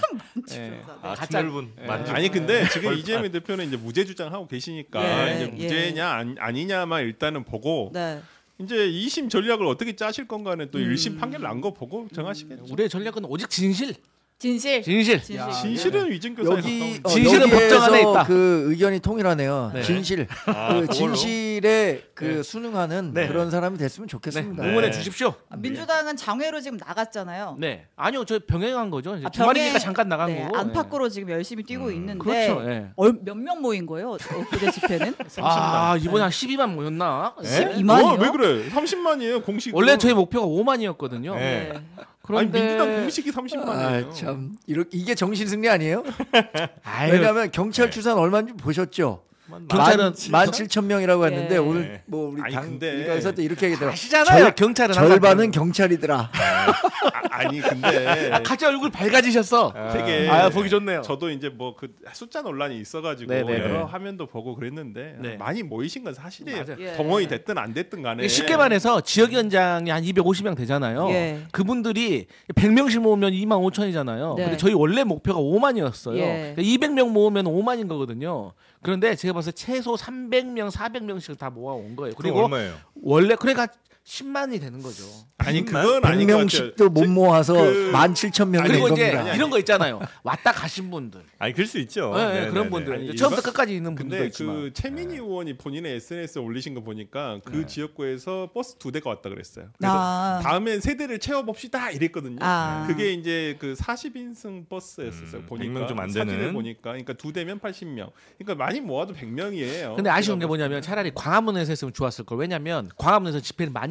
Speaker 1: 예.
Speaker 5: 아,
Speaker 1: 가짜-
Speaker 5: 넓은
Speaker 1: 예.
Speaker 5: 만주.
Speaker 3: 아니 근데 지금 이재명 대표는 이제 무죄 주장하고 계시니까
Speaker 4: 예,
Speaker 3: 이제
Speaker 4: 예.
Speaker 3: 무죄냐 아니, 아니냐만 일단은 보고
Speaker 4: 네.
Speaker 3: 이제 이 심 전략을 어떻게 짜실 건가는 또
Speaker 4: 음.
Speaker 3: 일 심 판결 난 거 보고 정하시겠죠.
Speaker 1: 우리의 전략은 오직 진실.
Speaker 4: 진실.
Speaker 1: 진실.
Speaker 4: 진실.
Speaker 3: 진실은 위증교사에
Speaker 2: 여기 어,
Speaker 1: 진실은 법정 안에
Speaker 2: 여기에서
Speaker 1: 있다.
Speaker 2: 그 의견이 통일하네요.
Speaker 1: 네.
Speaker 2: 진실.
Speaker 5: 아,
Speaker 2: 그
Speaker 5: 그걸로?
Speaker 2: 진실에 그
Speaker 1: 네.
Speaker 2: 순응하는
Speaker 1: 네.
Speaker 2: 그런 사람이 됐으면
Speaker 1: 네.
Speaker 2: 좋겠습니다.
Speaker 1: 응원해
Speaker 5: 네.
Speaker 1: 주십시오.
Speaker 4: 아, 민주당은 장외로 지금 나갔잖아요.
Speaker 1: 네. 아니요, 저 병행한 거죠. 이제
Speaker 4: 아,
Speaker 1: 주말이니까
Speaker 4: 병행-
Speaker 1: 잠깐 나간
Speaker 4: 네,
Speaker 1: 거고.
Speaker 4: 안팎으로 지금 열심히 뛰고
Speaker 5: 음,
Speaker 4: 있는데
Speaker 1: 그렇죠. 예.
Speaker 4: 몇 명 모인 거예요? 어제 집회는?
Speaker 1: 아, 이번에 한 십이만 모였나?
Speaker 5: 네?
Speaker 4: 십이만이요?
Speaker 3: 어, 왜 그래? 삼십만이에요 공식.
Speaker 1: 원래 저희 목표가 오만이었거든요.
Speaker 5: 네.
Speaker 4: 네.
Speaker 1: 그런데
Speaker 3: 아니 민주당 공식이 삼십만이에요.
Speaker 2: 아, 참 이렇게 이게 정신 승리 아니에요?
Speaker 1: 아유,
Speaker 2: 왜냐하면 경찰 추산 얼마인지 보셨죠?
Speaker 1: 경찰은
Speaker 2: 만 칠천 명이라고 했는데
Speaker 4: 예.
Speaker 2: 오늘 뭐 우리
Speaker 3: 아니,
Speaker 2: 당
Speaker 3: 근데
Speaker 2: 일가에서 또 이렇게 얘기더라고.
Speaker 1: 아시잖아요.
Speaker 2: 절-
Speaker 1: 경찰은 항상
Speaker 2: 절반은
Speaker 1: 그래요.
Speaker 2: 경찰이더라.
Speaker 3: 아, 아니 근데
Speaker 1: 같이 얼굴 밝아지셨어.
Speaker 3: 되게
Speaker 1: 아, 보기 좋네요.
Speaker 3: 저도 이제 뭐 그 숫자 논란이 있어가지고
Speaker 1: 네네네.
Speaker 3: 여러 화면도 보고 그랬는데
Speaker 1: 네.
Speaker 3: 많이 모이신 건 사실이에요.
Speaker 1: 맞아요.
Speaker 4: 예.
Speaker 3: 동원이 됐든 안 됐든 간에
Speaker 1: 쉽게 말해서 지역위원장이 한 이백오십 명 되잖아요.
Speaker 4: 예.
Speaker 1: 그분들이 백 명씩 모으면 이만 오천이잖아요.
Speaker 4: 네.
Speaker 1: 근데 저희 원래 목표가 오만이었어요.
Speaker 4: 예.
Speaker 1: 그러니까 이백 명 모으면 오만인 거거든요. 그런데 제가 봤을 때 최소 삼백 명, 사백 명씩 다 모아온 거예요.
Speaker 5: 그리고
Speaker 1: 그리고
Speaker 5: 얼마예요?
Speaker 1: 원래 그러니까 십만이 되는 거죠.
Speaker 3: 아니 그건 아닌 것 같아요.
Speaker 2: 백 명씩도 못 모아서
Speaker 3: 그-
Speaker 2: 만 칠천 명이 된
Speaker 1: 그리고 이제
Speaker 2: 겁니다.
Speaker 1: 이런 거 있잖아요. 왔다 가신 분들.
Speaker 5: 아니 그럴 수 있죠.
Speaker 1: 네,
Speaker 5: 네,
Speaker 1: 그런
Speaker 5: 네,
Speaker 1: 분들.
Speaker 5: 네.
Speaker 3: 아니,
Speaker 1: 이제 처음부터
Speaker 3: 일반-
Speaker 1: 끝까지 있는 분들도
Speaker 3: 근데
Speaker 1: 있지만.
Speaker 3: 그 최민희 의원이 본인의 에스엔에스에 올리신 거 보니까 그
Speaker 1: 네.
Speaker 3: 지역구에서 버스 두 대가 왔다 그랬어요. 그래서
Speaker 4: 아.
Speaker 3: 다음엔 세 대를 채워봅시다 이랬거든요.
Speaker 4: 아.
Speaker 3: 그게 이제 그 사십 인승 버스였었어요.
Speaker 5: 음,
Speaker 3: 보니까
Speaker 5: 백 명 좀안
Speaker 3: 사진을
Speaker 5: 되는.
Speaker 3: 보니까 그러니까 두 대면 팔십 명. 그러니까 많이 모아도 백 명이에요.
Speaker 1: 근데 아쉬운 게 뭐냐면 차라리 광화문에서 했으면 좋았을 걸. 왜냐면 광화문에서 집회를 많이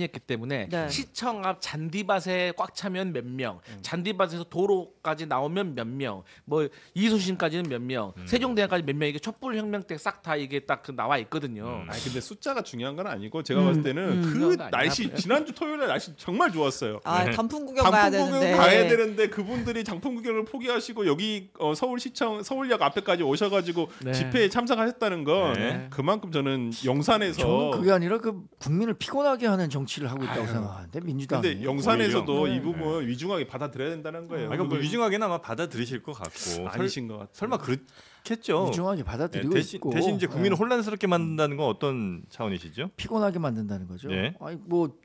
Speaker 1: 많이 했기 때문에
Speaker 4: 네.
Speaker 1: 시청 앞 잔디밭에 꽉 차면 몇 명, 음. 잔디밭에서 도로까지 나오면 몇 명, 뭐 이수신까지는 몇 명, 음. 세종대왕까지 몇 명, 이게 촛불혁명 때 싹 다 이게 딱 그 나와 있거든요.
Speaker 3: 음. 아니 근데 숫자가 중요한 건 아니고 제가 음. 봤을 때는 음. 그 날씨 지난주 토요일에 날씨 정말 좋았어요.
Speaker 4: 아 네. 단풍 구경 가야
Speaker 3: 단풍
Speaker 4: 되는데.
Speaker 3: 구경 가야 되는데 그분들이 장풍 구경을 포기하시고 여기 어, 서울시청 서울역 앞에까지 오셔가지고 네. 집회에 참석하셨다는 건 네. 그만큼 저는 용산에서
Speaker 2: 저는 그게 아니라 그 국민을 피곤하게 하는 정치를 하고 있다고 아유. 생각하는데 민주당.
Speaker 3: 근데 용산에서도 네. 이 부분 네. 위중하게 받아들여야 된다는 거예요.
Speaker 5: 그러니까 뭐 위중하게는 아마 받아들이실 것 같고
Speaker 3: 아니신 것 같아요.
Speaker 5: 설마 그렇겠죠.
Speaker 2: 위중하게 받아들이고
Speaker 5: 네, 대신,
Speaker 2: 있고
Speaker 5: 대신 이제 국민을
Speaker 2: 네.
Speaker 5: 혼란스럽게 만든다는 건 어떤 차원이시죠?
Speaker 2: 피곤하게 만든다는 거죠. 네. 아니 뭐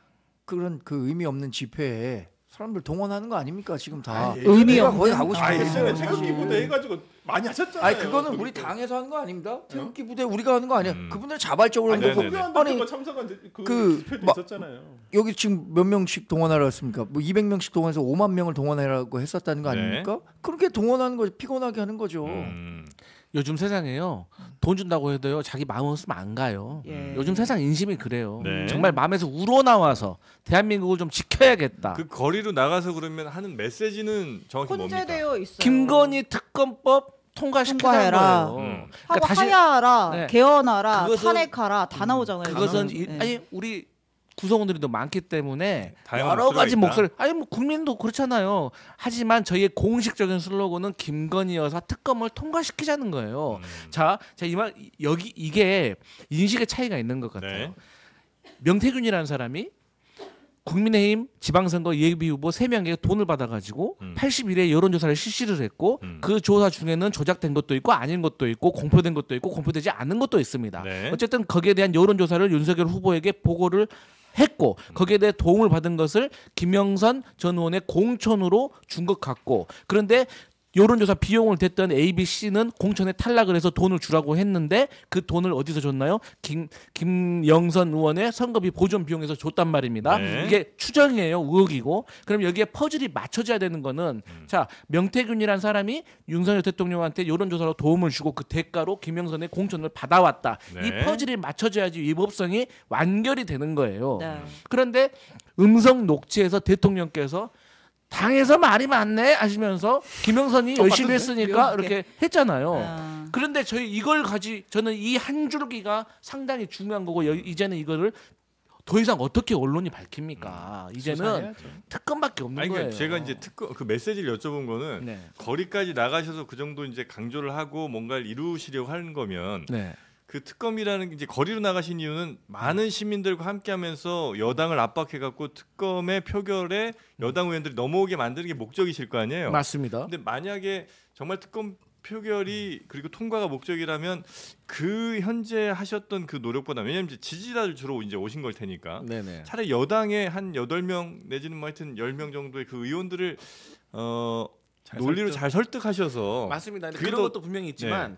Speaker 2: 그런 그 의미 없는 집회에 사람들 동원하는 거 아닙니까 지금 다.
Speaker 4: 아니, 의미 없는
Speaker 2: 거기 가고 싶어요.
Speaker 3: 예전에 태극기 부대 해가지고 많이 하셨잖아요.
Speaker 2: 아니 그거는 우리 당에서 하는 거 아닙니다. 태극기 부대 우리가 하는 거 아니야. 음. 그분들 자발적으로 하는
Speaker 3: 거고. 아니 참석한 그, 그 집회도 마, 있었잖아요.
Speaker 2: 여기 지금 몇 명씩 동원하라 했습니까? 뭐 이백 명씩 동원해서 오만 명을 동원하라고 했었다는 거 아닙니까? 네. 그렇게 동원하는 거죠. 피곤하게 하는 거죠. 음.
Speaker 1: 요즘 세상에요. 돈 준다고 해도요. 자기 마음 없으면 안 가요. 예. 요즘 세상 인심이 그래요. 네. 정말 마음에서 우러나와서 대한민국을 좀 지켜야겠다.
Speaker 5: 그 거리로 나가서 그러면 하는 메시지는 정확히 뭡니까?
Speaker 4: 혼재되어 있어요.
Speaker 1: 김건희 특검법 통과시켜라.
Speaker 4: 음. 그러니까 하고 다시, 하야하라, 네. 개헌하라,
Speaker 1: 그것은,
Speaker 4: 탄핵하라 다 나오잖아요.
Speaker 1: 그것은
Speaker 4: 네.
Speaker 1: 일, 아니 우리 구성원들이 더 많기 때문에
Speaker 5: 여러
Speaker 1: 목소리가 가지 목소리. 아니 뭐 국민도 그렇잖아요. 하지만 저희의 공식적인 슬로건은 김건희 여사 특검을 통과시키자는 거예요. 음. 자, 자 이말 여기 이게 인식의 차이가 있는 것 같아요. 네. 명태균이라는 사람이 국민의힘 지방선거 예비 후보 세 명에게 돈을 받아가지고 음. 팔십 일에 여론조사를 실시를 했고 음. 그 조사 중에는 조작된 것도 있고 아닌 것도 있고 공표된 것도 있고 공표되지 않은 것도 있습니다. 네. 어쨌든 거기에 대한 여론조사를 윤석열 후보에게 보고를 했고 거기에 대해 도움을 받은 것을 김영선 전 의원의 공천으로 준 것 같고 그런데 여론조사 비용을 댔던 에이비씨는 공천에 탈락을 해서 돈을 주라고 했는데 그 돈을 어디서 줬나요? 김, 김영선 의원의 선거비 보존 비용에서 줬단 말입니다. 네. 이게 추정이에요. 의혹이고. 그럼 여기에 퍼즐이 맞춰져야 되는 거는 음. 자 명태균이라는 사람이 윤석열 대통령한테 여론조사로 도움을 주고 그 대가로 김영선의 공천을 받아왔다. 네. 이 퍼즐이 맞춰져야지 위법성이 완결이 되는 거예요. 네. 그런데 음성 녹취에서 대통령께서 당에서 말이 많네 하시면서 김영선이 열심히 했으니까 이렇게 했잖아요. 아. 그런데 저희 이걸 가지 저는 이 한 줄기가 상당히 중요한 거고 여, 이제는 이거를 더 이상 어떻게 언론이 밝힙니까? 음, 이제는 수사해야죠. 특검밖에 없는
Speaker 5: 아니,
Speaker 1: 거예요.
Speaker 5: 제가 이제 특검 그 메시지를 여쭤본 거는 네. 거리까지 나가셔서 그 정도 이제 강조를 하고 뭔가를 이루시려고 하는 거면. 네. 그 특검이라는 게 이제 거리로 나가신 이유는 많은 시민들과 함께하면서 여당을 압박해갖고 특검의 표결에 여당 의원들이 넘어오게 만드는 게 목적이실 거 아니에요.
Speaker 1: 맞습니다.
Speaker 5: 근데 만약에 정말 특검 표결이 그리고 통과가 목적이라면 그 현재 하셨던 그 노력보다 왜냐하면 이제 지지자들 주로 이제 오신 걸 테니까 네네. 차라리 여당의 한 여덟 명 내지는 뭐 하여튼 열 명 정도의 그 의원들을 어 잘 논리로 설득. 잘 설득하셔서
Speaker 1: 맞습니다. 그런 것도 분명히 있지만 네.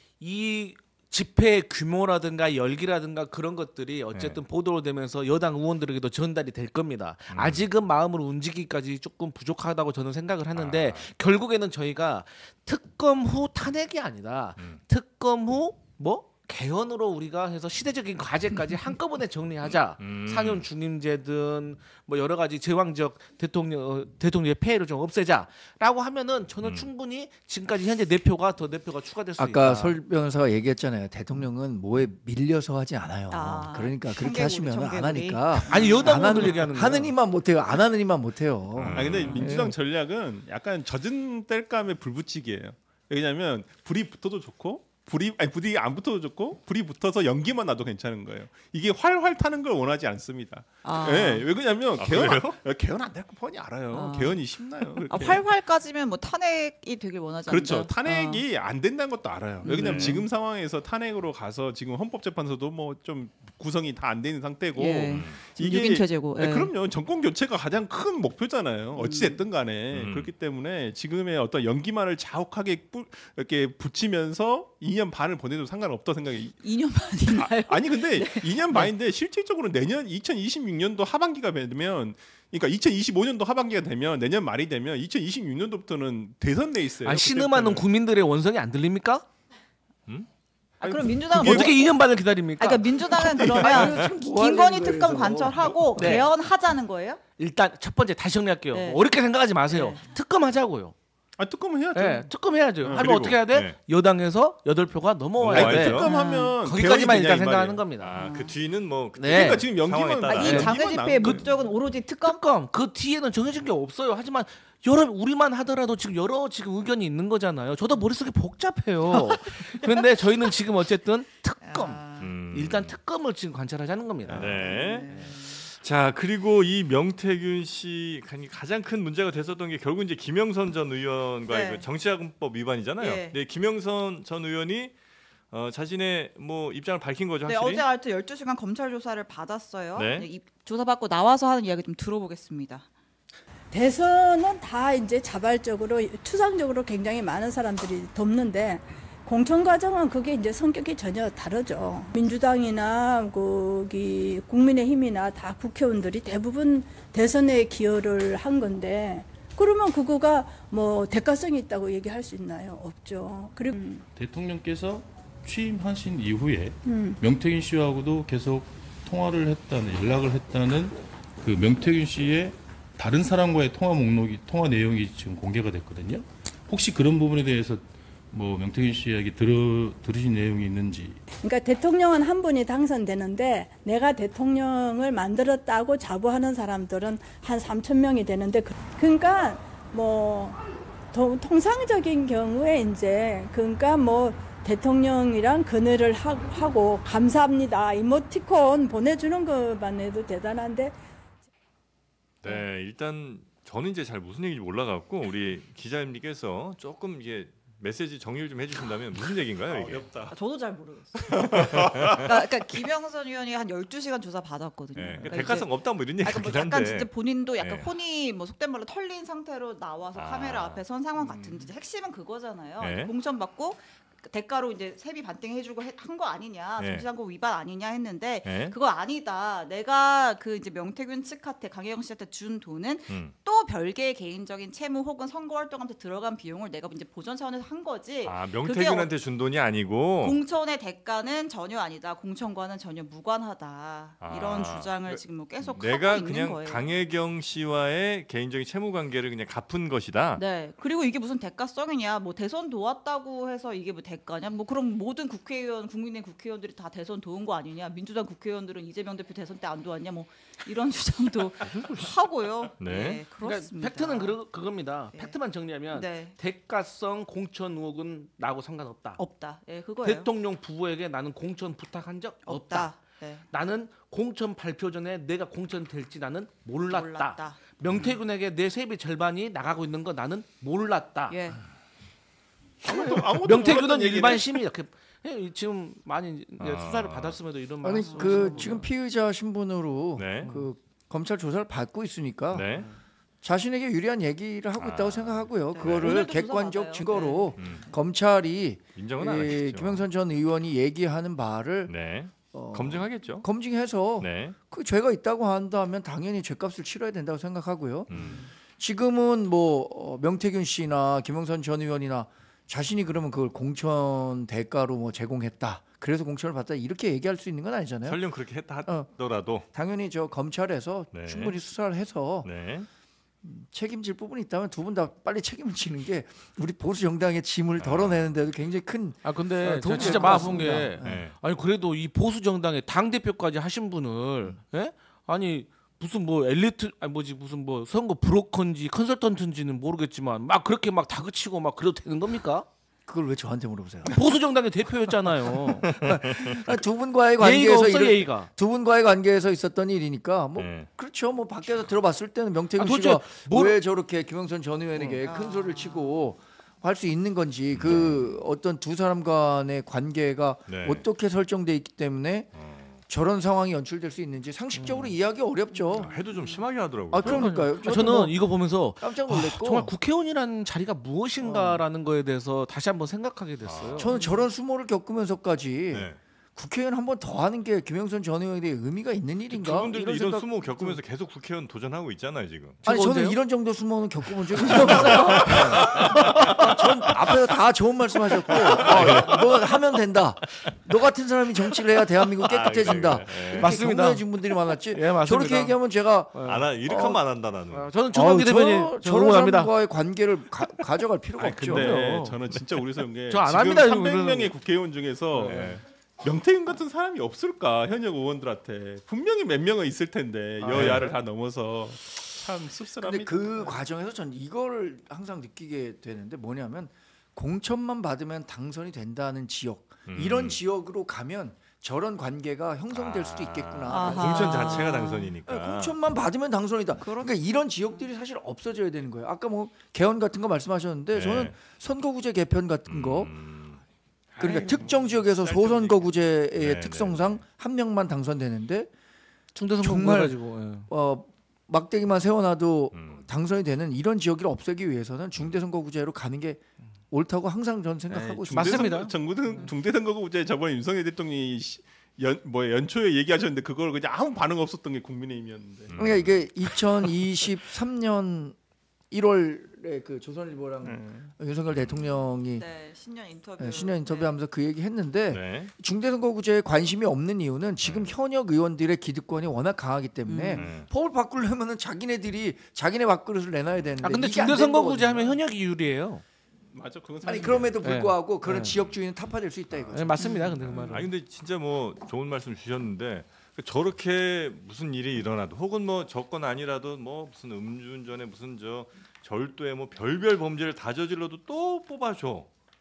Speaker 1: 이 집회 규모라든가 열기라든가 그런 것들이 어쨌든 네. 보도로 되면서 여당 의원들에게도 전달이 될 겁니다. 음. 아직은 마음으로 움직이기까지 조금 부족하다고 저는 생각을 하는데 아. 결국에는 저희가 특검 후 탄핵이 아니라 음. 특검 후 뭐? 개헌으로 우리가 해서 시대적인 과제까지 한꺼번에 정리하자. 음. 사 년 중임제든 뭐 여러 가지 제왕적 대통령 어, 대통령의 폐해를 좀 없애자라고 하면은 저는 음. 충분히 지금까지 현재 네 표가 더 네 표가 추가될 수 있다.
Speaker 2: 아까 설 변호사가 얘기했잖아요. 대통령은 뭐에 밀려서 하지 않아요. 아, 그러니까 그렇게 하시면 안 하니까.
Speaker 1: 아니 여당 의원들 얘기하는
Speaker 2: 하는 이만 못해요. 안 하는 이만 못해요.
Speaker 3: 음. 아 근데 민주당 전략은 약간 젖은 땔감에 불 붙이기예요. 왜냐하면 불이 붙어도 좋고. 불이 아니 불이 안 붙어도 좋고 불이 붙어서 연기만 나도 괜찮은 거예요. 이게 활활 타는 걸 원하지 않습니다. 아. 네, 왜 그러냐면 아, 개헌 안, 개헌 안 될 거 뻔히 알아요. 아. 개헌이 쉽나요?
Speaker 4: 아, 활활까지면 뭐 탄핵이 되길 원하지 않는다.
Speaker 3: 그렇죠. 탄핵이 아. 안 된다는 것도 알아요. 왜냐면 네. 지금 상황에서 탄핵으로 가서 지금 헌법재판소도 뭐 좀 구성이 다 안 되는 상태고
Speaker 4: 예. 이게 육 인 체제고.
Speaker 3: 예. 그럼요. 정권 교체가 가장 큰 목표잖아요. 어찌 됐든 간에 음. 그렇기 때문에 지금의 어떤 연기만을 자욱하게 뿌, 이렇게 붙이면서 이 년 반을 보내도 상관없다 생각이.
Speaker 4: 이 년 반인가요?
Speaker 3: 아, 아니 근데 네. 이 년 반인데 실질적으로 내년 이천이십육 년도 하반기가 되면 그러니까 이천이십오 년도 하반기가 되면 내년 말이 되면 이천이십육 년도부터는 대선 레이스예요.
Speaker 1: 아, 신음하는 국민들의 원성이 안 들립니까?
Speaker 3: 음?
Speaker 4: 아, 그럼 민주당은
Speaker 1: 어떻게 이 년 반을 기다립니까?
Speaker 4: 아, 그러니까 민주당은 그러면 김건희 특검 관철하고 네. 개헌하자는 거예요?
Speaker 1: 일단 첫 번째 다시 정리할게요. 네. 어렵게 생각하지 마세요. 네. 특검하자고요.
Speaker 3: 아 특검은 해야죠.
Speaker 1: 네, 특검해야죠.
Speaker 3: 어,
Speaker 1: 하면 어떻게 해야 돼? 네. 여당에서 여덟 표가 넘어와야 돼.
Speaker 3: 특검하면
Speaker 1: 거기까지만 일단 생각하는 겁니다.
Speaker 5: 아, 그 뒤는 뭐
Speaker 3: 네. 그러니까 지금 연기만
Speaker 4: 아, 이 장외 집회의 목적은 오로지 특검?
Speaker 1: 특검. 그 뒤에는 정해진 게 없어요. 하지만 여러 우리만 하더라도 지금 여러 지금 의견이 있는 거잖아요. 저도 머릿속이 복잡해요. 그런데 저희는 지금 어쨌든 특검. 음. 일단 특검을 지금 관찰하자는 겁니다.
Speaker 5: 네. 네. 자 그리고 이 명태균 씨 가장 큰 문제가 됐었던 게 결국 이제 김영선 전 의원과의 네. 그 정치자금법 위반이잖아요. 네. 네, 김영선 전 의원이 어, 자신의 뭐 입장을 밝힌 거죠. 확실히?
Speaker 4: 네, 어제 하여튼 열두 시간 검찰 조사를 받았어요. 네. 네, 이 조사받고 나와서 하는 이야기 좀 들어보겠습니다.
Speaker 9: 대선은 다 이제 자발적으로 추상적으로 굉장히 많은 사람들이 돕는데. 공천 과정은 그게 이제 성격이 전혀 다르죠. 민주당이나 거기 국민의힘이나 다 국회의원들이 대부분 대선에 기여를 한 건데 그러면 그거가 뭐 대가성이 있다고 얘기할 수 있나요? 없죠. 그리고 음.
Speaker 10: 대통령께서 취임하신 이후에 음. 명태균 씨하고도 계속 통화를 했다는 연락을 했다는 그 명태균 씨의 다른 사람과의 통화 목록이 통화 내용이 지금 공개가 됐거든요. 혹시 그런 부분에 대해서 뭐 명태균 씨에게 들어 들으신 내용이 있는지.
Speaker 9: 그러니까 대통령은 한 분이 당선되는데 내가 대통령을 만들었다고 자부하는 사람들은 한 삼천 명이 되는데 그러니까 뭐 도, 통상적인 경우에 이제 그러니까 뭐 대통령이랑 그늘을 하, 하고 감사합니다 이모티콘 보내주는 것만 해도 대단한데.
Speaker 5: 네, 일단 저는 이제 잘 무슨 얘기인지 몰라갖고 우리 기자님께서 조금 이게. 메시지 정리를 좀 해주신다면 무슨 얘기인가요? 이게?
Speaker 4: 어렵다. 아, 저도 잘 모르겠어요. 그러니까, 그러니까 김영선 의원이 한 열두 시간 조사 받았거든요.
Speaker 5: 네, 그러니까 대가성 없다 뭐 이런 얘기긴
Speaker 4: 뭐
Speaker 5: 한데.
Speaker 4: 약간 진짜 본인도 약간
Speaker 5: 네.
Speaker 4: 혼이 뭐 속된 말로 털린 상태로 나와서 아. 카메라 앞에 선 상황 같은데 핵심은 그거잖아요. 네. 공천 받고 대가로 이제 세비 반띵해주고 한 거 아니냐,
Speaker 5: 네.
Speaker 4: 정치자금법 위반 아니냐 했는데
Speaker 5: 네.
Speaker 4: 그거 아니다. 내가 그 이제 명태균 측한테 강혜경 씨한테 준 돈은
Speaker 5: 음.
Speaker 4: 또 별개의 개인적인 채무 혹은 선거 활동한테 들어간 비용을 내가 이제 보전 차원에서 한 거지.
Speaker 5: 아 명태균한테 어, 준 돈이 아니고
Speaker 4: 공천의 대가는 전혀 아니다. 공천과는 전혀 무관하다.
Speaker 5: 아.
Speaker 4: 이런 주장을 그, 지금 뭐 계속
Speaker 5: 내가
Speaker 4: 하고
Speaker 5: 그냥
Speaker 4: 있는 거예요.
Speaker 5: 강혜경 씨와의 개인적인 채무 관계를 그냥 갚은 것이다.
Speaker 4: 네. 그리고 이게 무슨 대가성이냐? 뭐 대선 도왔다고 해서 이게 뭐 대가냐? 뭐 그럼 모든 국회의원, 국민의 국회의원들이 다 대선 도운 거 아니냐? 민주당 국회의원들은 이재명 대표 대선 때 안 도왔냐? 뭐 이런 주장도 하고요.
Speaker 5: 네,
Speaker 4: 네 그렇습니다.
Speaker 1: 그러니까 팩트는 그, 그겁니다.
Speaker 4: 네.
Speaker 1: 팩트만 정리하면
Speaker 4: 네.
Speaker 1: 대가성 공천 의혹은 나하고 상관없다.
Speaker 4: 없다. 예, 그거예요.
Speaker 1: 대통령 부부에게 나는 공천 부탁한 적 없다.
Speaker 4: 없다. 네.
Speaker 1: 나는 공천 발표 전에 내가 공천 될지 나는 몰랐다.
Speaker 4: 몰랐다.
Speaker 1: 명태균에게 내 세비 절반이 나가고 있는 거 나는 몰랐다.
Speaker 4: 예.
Speaker 3: 아무도, 아무도
Speaker 1: 명태균은 일반 시민 이렇게 지금 많이
Speaker 5: 아.
Speaker 1: 수사를 받았음에도 이런
Speaker 2: 아니
Speaker 1: 말씀.
Speaker 2: 그 지금 피의자 신분으로
Speaker 5: 네.
Speaker 2: 그 검찰 조사를 받고 있으니까
Speaker 5: 네.
Speaker 2: 자신에게 유리한 얘기를 하고
Speaker 5: 아.
Speaker 2: 있다고 생각하고요.
Speaker 4: 네.
Speaker 2: 그거를 객관적 증거로
Speaker 5: 네. 음.
Speaker 2: 검찰이
Speaker 5: 인정은 안
Speaker 2: 이,
Speaker 5: 하겠죠.
Speaker 2: 김영선 전 의원이 얘기하는 말을
Speaker 5: 네.
Speaker 2: 어,
Speaker 5: 검증하겠죠.
Speaker 2: 검증해서
Speaker 5: 네.
Speaker 2: 그 죄가 있다고 한다면 당연히 죄값을 치러야 된다고 생각하고요.
Speaker 5: 음.
Speaker 2: 지금은 뭐 어, 명태균 씨나 김영선 전 의원이나 자신이 그러면 그걸 공천 대가로 뭐 제공했다. 그래서 공천을 받다 이렇게 얘기할 수 있는 건 아니잖아요.
Speaker 5: 설령 그렇게 했다
Speaker 2: 어,
Speaker 5: 하더라도
Speaker 2: 당연히 저 검찰에서
Speaker 5: 네.
Speaker 2: 충분히 수사를 해서
Speaker 5: 네.
Speaker 2: 책임질 부분이 있다면 두 분 다 빨리 책임을 지는 게 우리 보수 정당의 짐을 덜어내는데도 굉장히 큰.
Speaker 1: 아 근데
Speaker 2: 어,
Speaker 1: 제가 진짜 마음 아픈 게
Speaker 5: 네.
Speaker 1: 아니 그래도 이 보수 정당의 당 대표까지 하신 분을 예? 아니 무슨 뭐 엘리트 아니 뭐지 무슨 뭐 선거 브로커인지 컨설턴트인지는 모르겠지만 막 그렇게 막 다그치고 막 그래도 되는 겁니까?
Speaker 2: 그걸 왜 저한테 물어보세요?
Speaker 1: 보수 정당의 대표였잖아요.
Speaker 2: 두 분과의
Speaker 1: 예의가
Speaker 2: 관계에서
Speaker 1: 없어
Speaker 2: 이런-
Speaker 1: 예의가.
Speaker 2: 두 분과의 관계에서 있었던 일이니까 뭐
Speaker 5: 네.
Speaker 2: 그렇죠. 뭐 밖에서 들어봤을 때는 명태균
Speaker 1: 아, 도대체
Speaker 2: 씨가
Speaker 1: 뭘-
Speaker 2: 왜 저렇게 김영선 전 의원에게 큰 소리를 치고 할 수 있는 건지 그 어떤 두 사람 간의 관계가
Speaker 5: 네.
Speaker 2: 어떻게 설정돼 있기 때문에
Speaker 5: 어.
Speaker 2: 저런 상황이 연출될 수 있는지 상식적으로 이해하기 어렵죠.
Speaker 5: 해도 좀 심하게 하더라고요.
Speaker 2: 아 그러니까요.
Speaker 1: 아, 저는
Speaker 2: 뭐
Speaker 1: 이거 보면서
Speaker 2: 깜짝
Speaker 1: 아,
Speaker 2: 놀랐고
Speaker 1: 정말 국회의원이라는 자리가 무엇인가라는 거에 대해서 다시 한번 생각하게 됐어요.
Speaker 2: 저는 저런 수모를 겪으면서까지
Speaker 5: 네.
Speaker 2: 국회의원 한 번 더 하는 게 김영선 전 의원에 대해 의미가 있는 일인가?
Speaker 5: 그분들도
Speaker 2: 이런,
Speaker 5: 이런
Speaker 2: 생각...
Speaker 5: 수모 겪으면서 계속 국회의원 도전하고 있잖아요 지금.
Speaker 2: 아니 저는 언제요? 이런 정도 수모는 겪어본 적이 없어요. 전 앞에서 다 좋은 말씀하셨고 어, 뭐 하면 된다. 너 같은 사람이 정치를 해야 대한민국 깨끗해진다.
Speaker 1: 아, 예. 맞습니다.
Speaker 2: 경고해준 분들이 많았지.
Speaker 1: 예, 맞습니다.
Speaker 2: 저렇게 얘기하면 제가
Speaker 5: 안 하, 이렇게 하면 안 한다 나는.
Speaker 1: 어, 저는 조경기 대변인
Speaker 2: 저런 사람과의 관계를 가, 가져갈 필요가
Speaker 3: 아니,
Speaker 2: 없죠.
Speaker 3: 근데 저는 진짜 우리 성게
Speaker 1: 저 안
Speaker 3: 지금
Speaker 1: 합니다,
Speaker 3: 삼백 명의 국회의원 중에서
Speaker 5: 네.
Speaker 3: 명태균 같은 사람이 없을까 현역 의원들한테 분명히 몇 명은 있을 텐데
Speaker 1: 아,
Speaker 3: 여야를
Speaker 1: 네.
Speaker 3: 다 넘어서 참 씁쓸합니다.
Speaker 2: 근데 그 과정에서 전 이걸 항상 느끼게 되는데 뭐냐면 공천만 받으면 당선이 된다는 지역
Speaker 5: 음.
Speaker 2: 이런 지역으로 가면 저런 관계가 형성될
Speaker 5: 아,
Speaker 2: 수도 있겠구나.
Speaker 4: 아하.
Speaker 5: 공천 자체가 당선이니까.
Speaker 2: 네, 공천만 받으면 당선이다. 그러니까 이런 지역들이 사실 없어져야 되는 거예요. 아까 뭐 개헌 같은 거 말씀하셨는데
Speaker 5: 네.
Speaker 2: 저는 선거구제 개편 같은 거
Speaker 5: 음.
Speaker 2: 그러니까
Speaker 3: 아이,
Speaker 2: 특정 지역에서
Speaker 3: 짤 좀
Speaker 2: 소선거구제의
Speaker 5: 네,
Speaker 2: 특성상 한 명만 당선되는데
Speaker 1: 중대선
Speaker 2: 정말
Speaker 1: 가지고 예.
Speaker 2: 어, 막대기만 세워놔도
Speaker 5: 음.
Speaker 2: 당선이 되는 이런 지역을 없애기 위해서는 중대선거구제로 가는 게 옳다고 항상 저는 생각하고 있습니다.
Speaker 1: 맞습니다.
Speaker 3: 정부등 중대선거구제 저번에 윤석열 대통령이 시- 연, 뭐 연초에 얘기하셨는데 그걸 그냥 아무 반응 없었던 게 국민의힘이었는데.
Speaker 2: 그러니까 이게 이천이십삼 년 일월에 그 조선일보랑
Speaker 3: 음.
Speaker 2: 윤석열 대통령이
Speaker 4: 네, 신년 인터뷰.
Speaker 2: 네, 신년 인터뷰하면서 그 얘기 했는데
Speaker 5: 네.
Speaker 2: 중대선거구제에 관심이 없는 이유는 지금 현역 의원들의 기득권이 워낙 강하기 때문에
Speaker 5: 음.
Speaker 2: 법을 바꾸려면은 자기네들이 자기네 밥그릇을 내놔야 되는데
Speaker 1: 아 근데
Speaker 2: 이게 안 되는
Speaker 1: 중대선거구제 하면
Speaker 2: 거거든요.
Speaker 1: 현역이 유리해요.
Speaker 3: 맞아, 그건
Speaker 2: 아니
Speaker 3: 사실이에요.
Speaker 2: 그럼에도 불구하고 그런
Speaker 1: 네.
Speaker 2: 지역주의는 타파될 수 있다 이거죠.
Speaker 1: 네, 맞습니다. 근데 그 말은.
Speaker 5: 아니 근데 진짜 뭐 좋은 말씀 주셨는데 저렇게 무슨 일이 일어나도 혹은 뭐 저건 아니라도 뭐 무슨 음주운전에 무슨 저 절도에 뭐 별별 범죄를 다 저질러도 또 뽑아줘.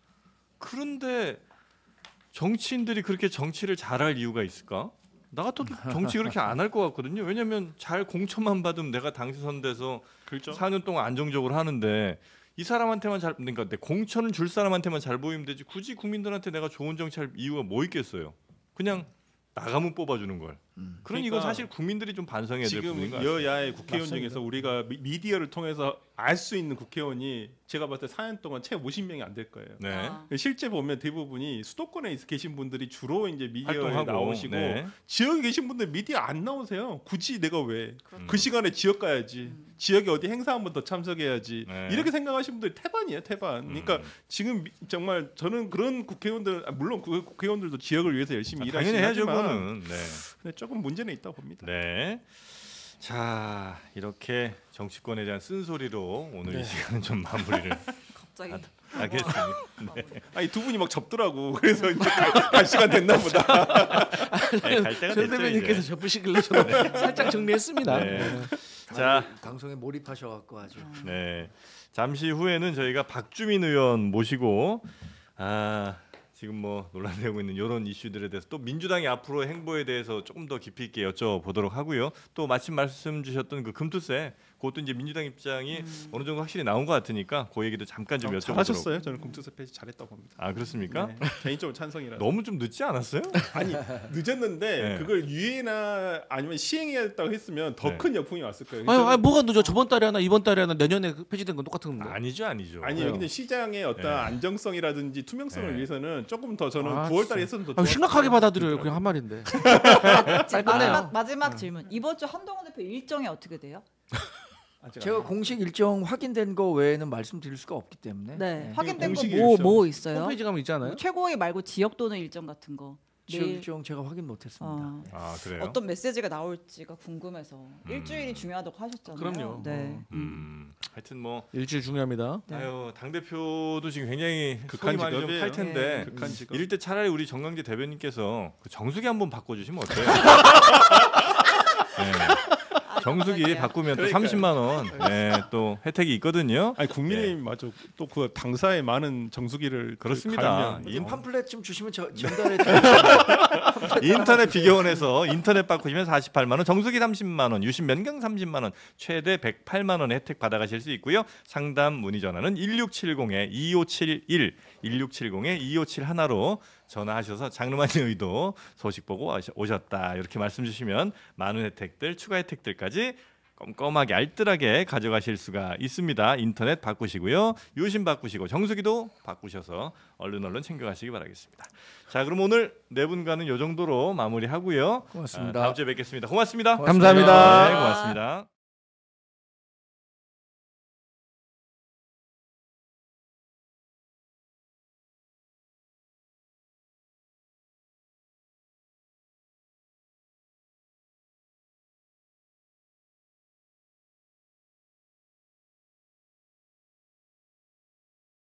Speaker 5: 그런데 정치인들이 그렇게 정치를 잘할 이유가 있을까? 나 같아도 정치 그렇게 안 할 것 같거든요. 왜냐하면 잘 공천만 받으면 내가 당선돼서
Speaker 3: 그렇죠.
Speaker 5: 사 년 동안 안정적으로 하는데 이 사람한테만 잘 그러니까 내 공천을 줄 사람한테만 잘 보이면 되지 굳이 국민들한테 내가 좋은 정치할 이유가 뭐 있겠어요. 그냥 나가면 뽑아주는 걸.
Speaker 2: 음.
Speaker 5: 그러니
Speaker 3: 그러니까
Speaker 5: 이건 사실 국민들이 좀 반성해야 될
Speaker 3: 지금
Speaker 5: 부분인 것 같아요.
Speaker 3: 여야의 국회의원
Speaker 1: 맞습니다.
Speaker 3: 중에서 우리가 미- 미디어를 통해서 알 수 있는 국회의원이 제가 봤을 때 사 년 동안 채 오십 명이 안 될 거예요.
Speaker 5: 네.
Speaker 4: 아.
Speaker 3: 실제 보면 대부분이 수도권에 있- 계신 분들이 주로 이제 미디어에
Speaker 5: 활동하고
Speaker 3: 나오시고
Speaker 5: 네.
Speaker 3: 지역에 계신 분들 미디어 안 나오세요. 굳이 내가 왜?
Speaker 5: 음.
Speaker 3: 그 시간에 지역 가야지. 지역에 어디 행사 한 번 더 참석해야지.
Speaker 5: 네.
Speaker 3: 이렇게 생각하시는 분들이 태반이에요, 태반. 그러니까
Speaker 5: 음.
Speaker 3: 지금 미- 정말 저는 그런 국회의원들 아, 물론 그 국회의원들도 지역을 위해서 열심히
Speaker 5: 아,
Speaker 3: 일하시긴
Speaker 5: 당연히 해야죠,
Speaker 3: 하지만
Speaker 5: 그거는. 네.
Speaker 3: 근데 조금 문제는 있다고 봅니다.
Speaker 5: 네. 자 이렇게 정치권에 대한 쓴소리로 오늘 이 시간은 좀 마무리를
Speaker 4: 갑자기.
Speaker 5: 하겠습니다. 네.
Speaker 3: 아니 두 분이 막 접더라고. 그래서 이제 갈, 갈 시간 됐나 보다.
Speaker 5: 네, 갈 때가
Speaker 1: 전
Speaker 5: 됐죠
Speaker 1: 대변인께서
Speaker 5: 이제.
Speaker 1: 접으시길래 저도 살짝 정리했습니다.
Speaker 5: 네.
Speaker 1: 네.
Speaker 5: 자,
Speaker 2: 방송에 몰입하셔갖고 아주.
Speaker 5: 네. 잠시 후에는 저희가 박주민 의원 모시고 아 지금 뭐 논란되고 있는 이런 이슈들에 대해서 또 민주당의 앞으로 행보에 대해서 조금 더 깊이 있게 여쭤보도록 하고요. 또 마침 말씀 주셨던 그 금투세 그것도 이제 민주당 입장이
Speaker 4: 음.
Speaker 5: 어느 정도 확실히 나온 것 같으니까 그 얘기도 잠깐 좀
Speaker 3: 어,
Speaker 5: 여쭤보도록.
Speaker 3: 잘하셨어요. 저는 공투세 폐지 잘했다고 봅니다.
Speaker 5: 아 그렇습니까?
Speaker 3: 네, 개인적으로 찬성이라.
Speaker 5: 너무 좀 늦지 않았어요?
Speaker 3: 아니 늦었는데
Speaker 5: 네.
Speaker 3: 그걸 유예나 아니면 시행해야 했다고 했으면 더
Speaker 5: 네.
Speaker 3: 큰 역풍이 왔을 거예요.
Speaker 1: 아니,
Speaker 3: 저는-
Speaker 1: 아니 뭐가 늦어? 저번 달에 하나, 이번 달에 하나, 내년에 폐지된 건 똑같은 건데.
Speaker 5: 아니죠, 아니죠.
Speaker 3: 아니요. 근데 시장의 어떤
Speaker 5: 네.
Speaker 3: 안정성이라든지 투명성을
Speaker 5: 네.
Speaker 3: 위해서는 조금 더 저는
Speaker 1: 아,
Speaker 3: 구월 달에
Speaker 1: 진짜.
Speaker 3: 했으면 더
Speaker 1: 아,
Speaker 3: 좋았을
Speaker 1: 심각하게
Speaker 3: 거예요.
Speaker 1: 받아들여요. 그냥 한 말인데.
Speaker 4: 마지막 마지막 질문. 이번 주 한동훈 대표 일정이 어떻게 돼요?
Speaker 3: 아,
Speaker 2: 제가 공식 일정 확인된 거 외에는 말씀드릴 수가 없기 때문에.
Speaker 4: 네, 확인된 거
Speaker 3: 공식
Speaker 4: 뭐 뭐
Speaker 3: 일정.
Speaker 4: 있어요?
Speaker 1: 홈페이지 가면 있잖아요.
Speaker 4: 뭐 최고위 말고 지역 도는 일정 같은 거.
Speaker 2: 지역
Speaker 4: 내일
Speaker 2: 일정 제가 확인 못했습니다.
Speaker 4: 어,
Speaker 5: 아 그래요?
Speaker 4: 어떤 메시지가 나올지가 궁금해서 일주일이 중요하다고 하셨잖아요.
Speaker 1: 그럼요.
Speaker 4: 네.
Speaker 1: 어.
Speaker 5: 음, 하여튼 뭐
Speaker 1: 일주일 중요합니다.
Speaker 4: 네.
Speaker 5: 아유 당 대표도 지금 굉장히
Speaker 3: 극한
Speaker 5: 속이 많이 좀
Speaker 3: 직업이에요.
Speaker 5: 탈 텐데
Speaker 4: 네.
Speaker 3: 극한 직업.
Speaker 5: 이럴 때 차라리 우리 정강재 대변인께서 그 정수기 한번 바꿔주시면 어때요? 네.
Speaker 4: 아,
Speaker 5: 정수기
Speaker 4: 감사합니다.
Speaker 5: 바꾸면 또
Speaker 3: 그러니까요.
Speaker 5: 삼십만 원 네, 또 혜택이 있거든요.
Speaker 3: 아니 국민의힘 맞아. 또 그 당사에 많은 정수기를
Speaker 5: 그렇습니다.
Speaker 3: 갈면
Speaker 5: 인-
Speaker 2: 팜플렛 좀 주시면 저, 전달해 드릴게요.
Speaker 5: 인터넷 비교원에서 인터넷 바꾸시면 사십팔만 원, 정수기 삼십만 원, 유심 면경 삼십만 원, 최대 백팔만 원의 혜택 받아가실 수 있고요. 상담 문의 전화는 일육칠공 이오칠일, 일육칠공 이오칠일로 전화하셔서 장르만 의도 소식 보고 오셨다 이렇게 말씀 주시면 많은 혜택들, 추가 혜택들까지 꼼꼼하게 알뜰하게 가져가실 수가 있습니다. 인터넷 바꾸시고요. 유심 바꾸시고 정수기도 바꾸셔서 얼른 얼른 챙겨가시기 바라겠습니다. 자, 그럼 오늘 네 분과는 이 정도로 마무리하고요.
Speaker 2: 고맙습니다.
Speaker 5: 아, 다음 주에 뵙겠습니다. 고맙습니다.
Speaker 1: 감사합니다.
Speaker 5: 네, 고맙습니다.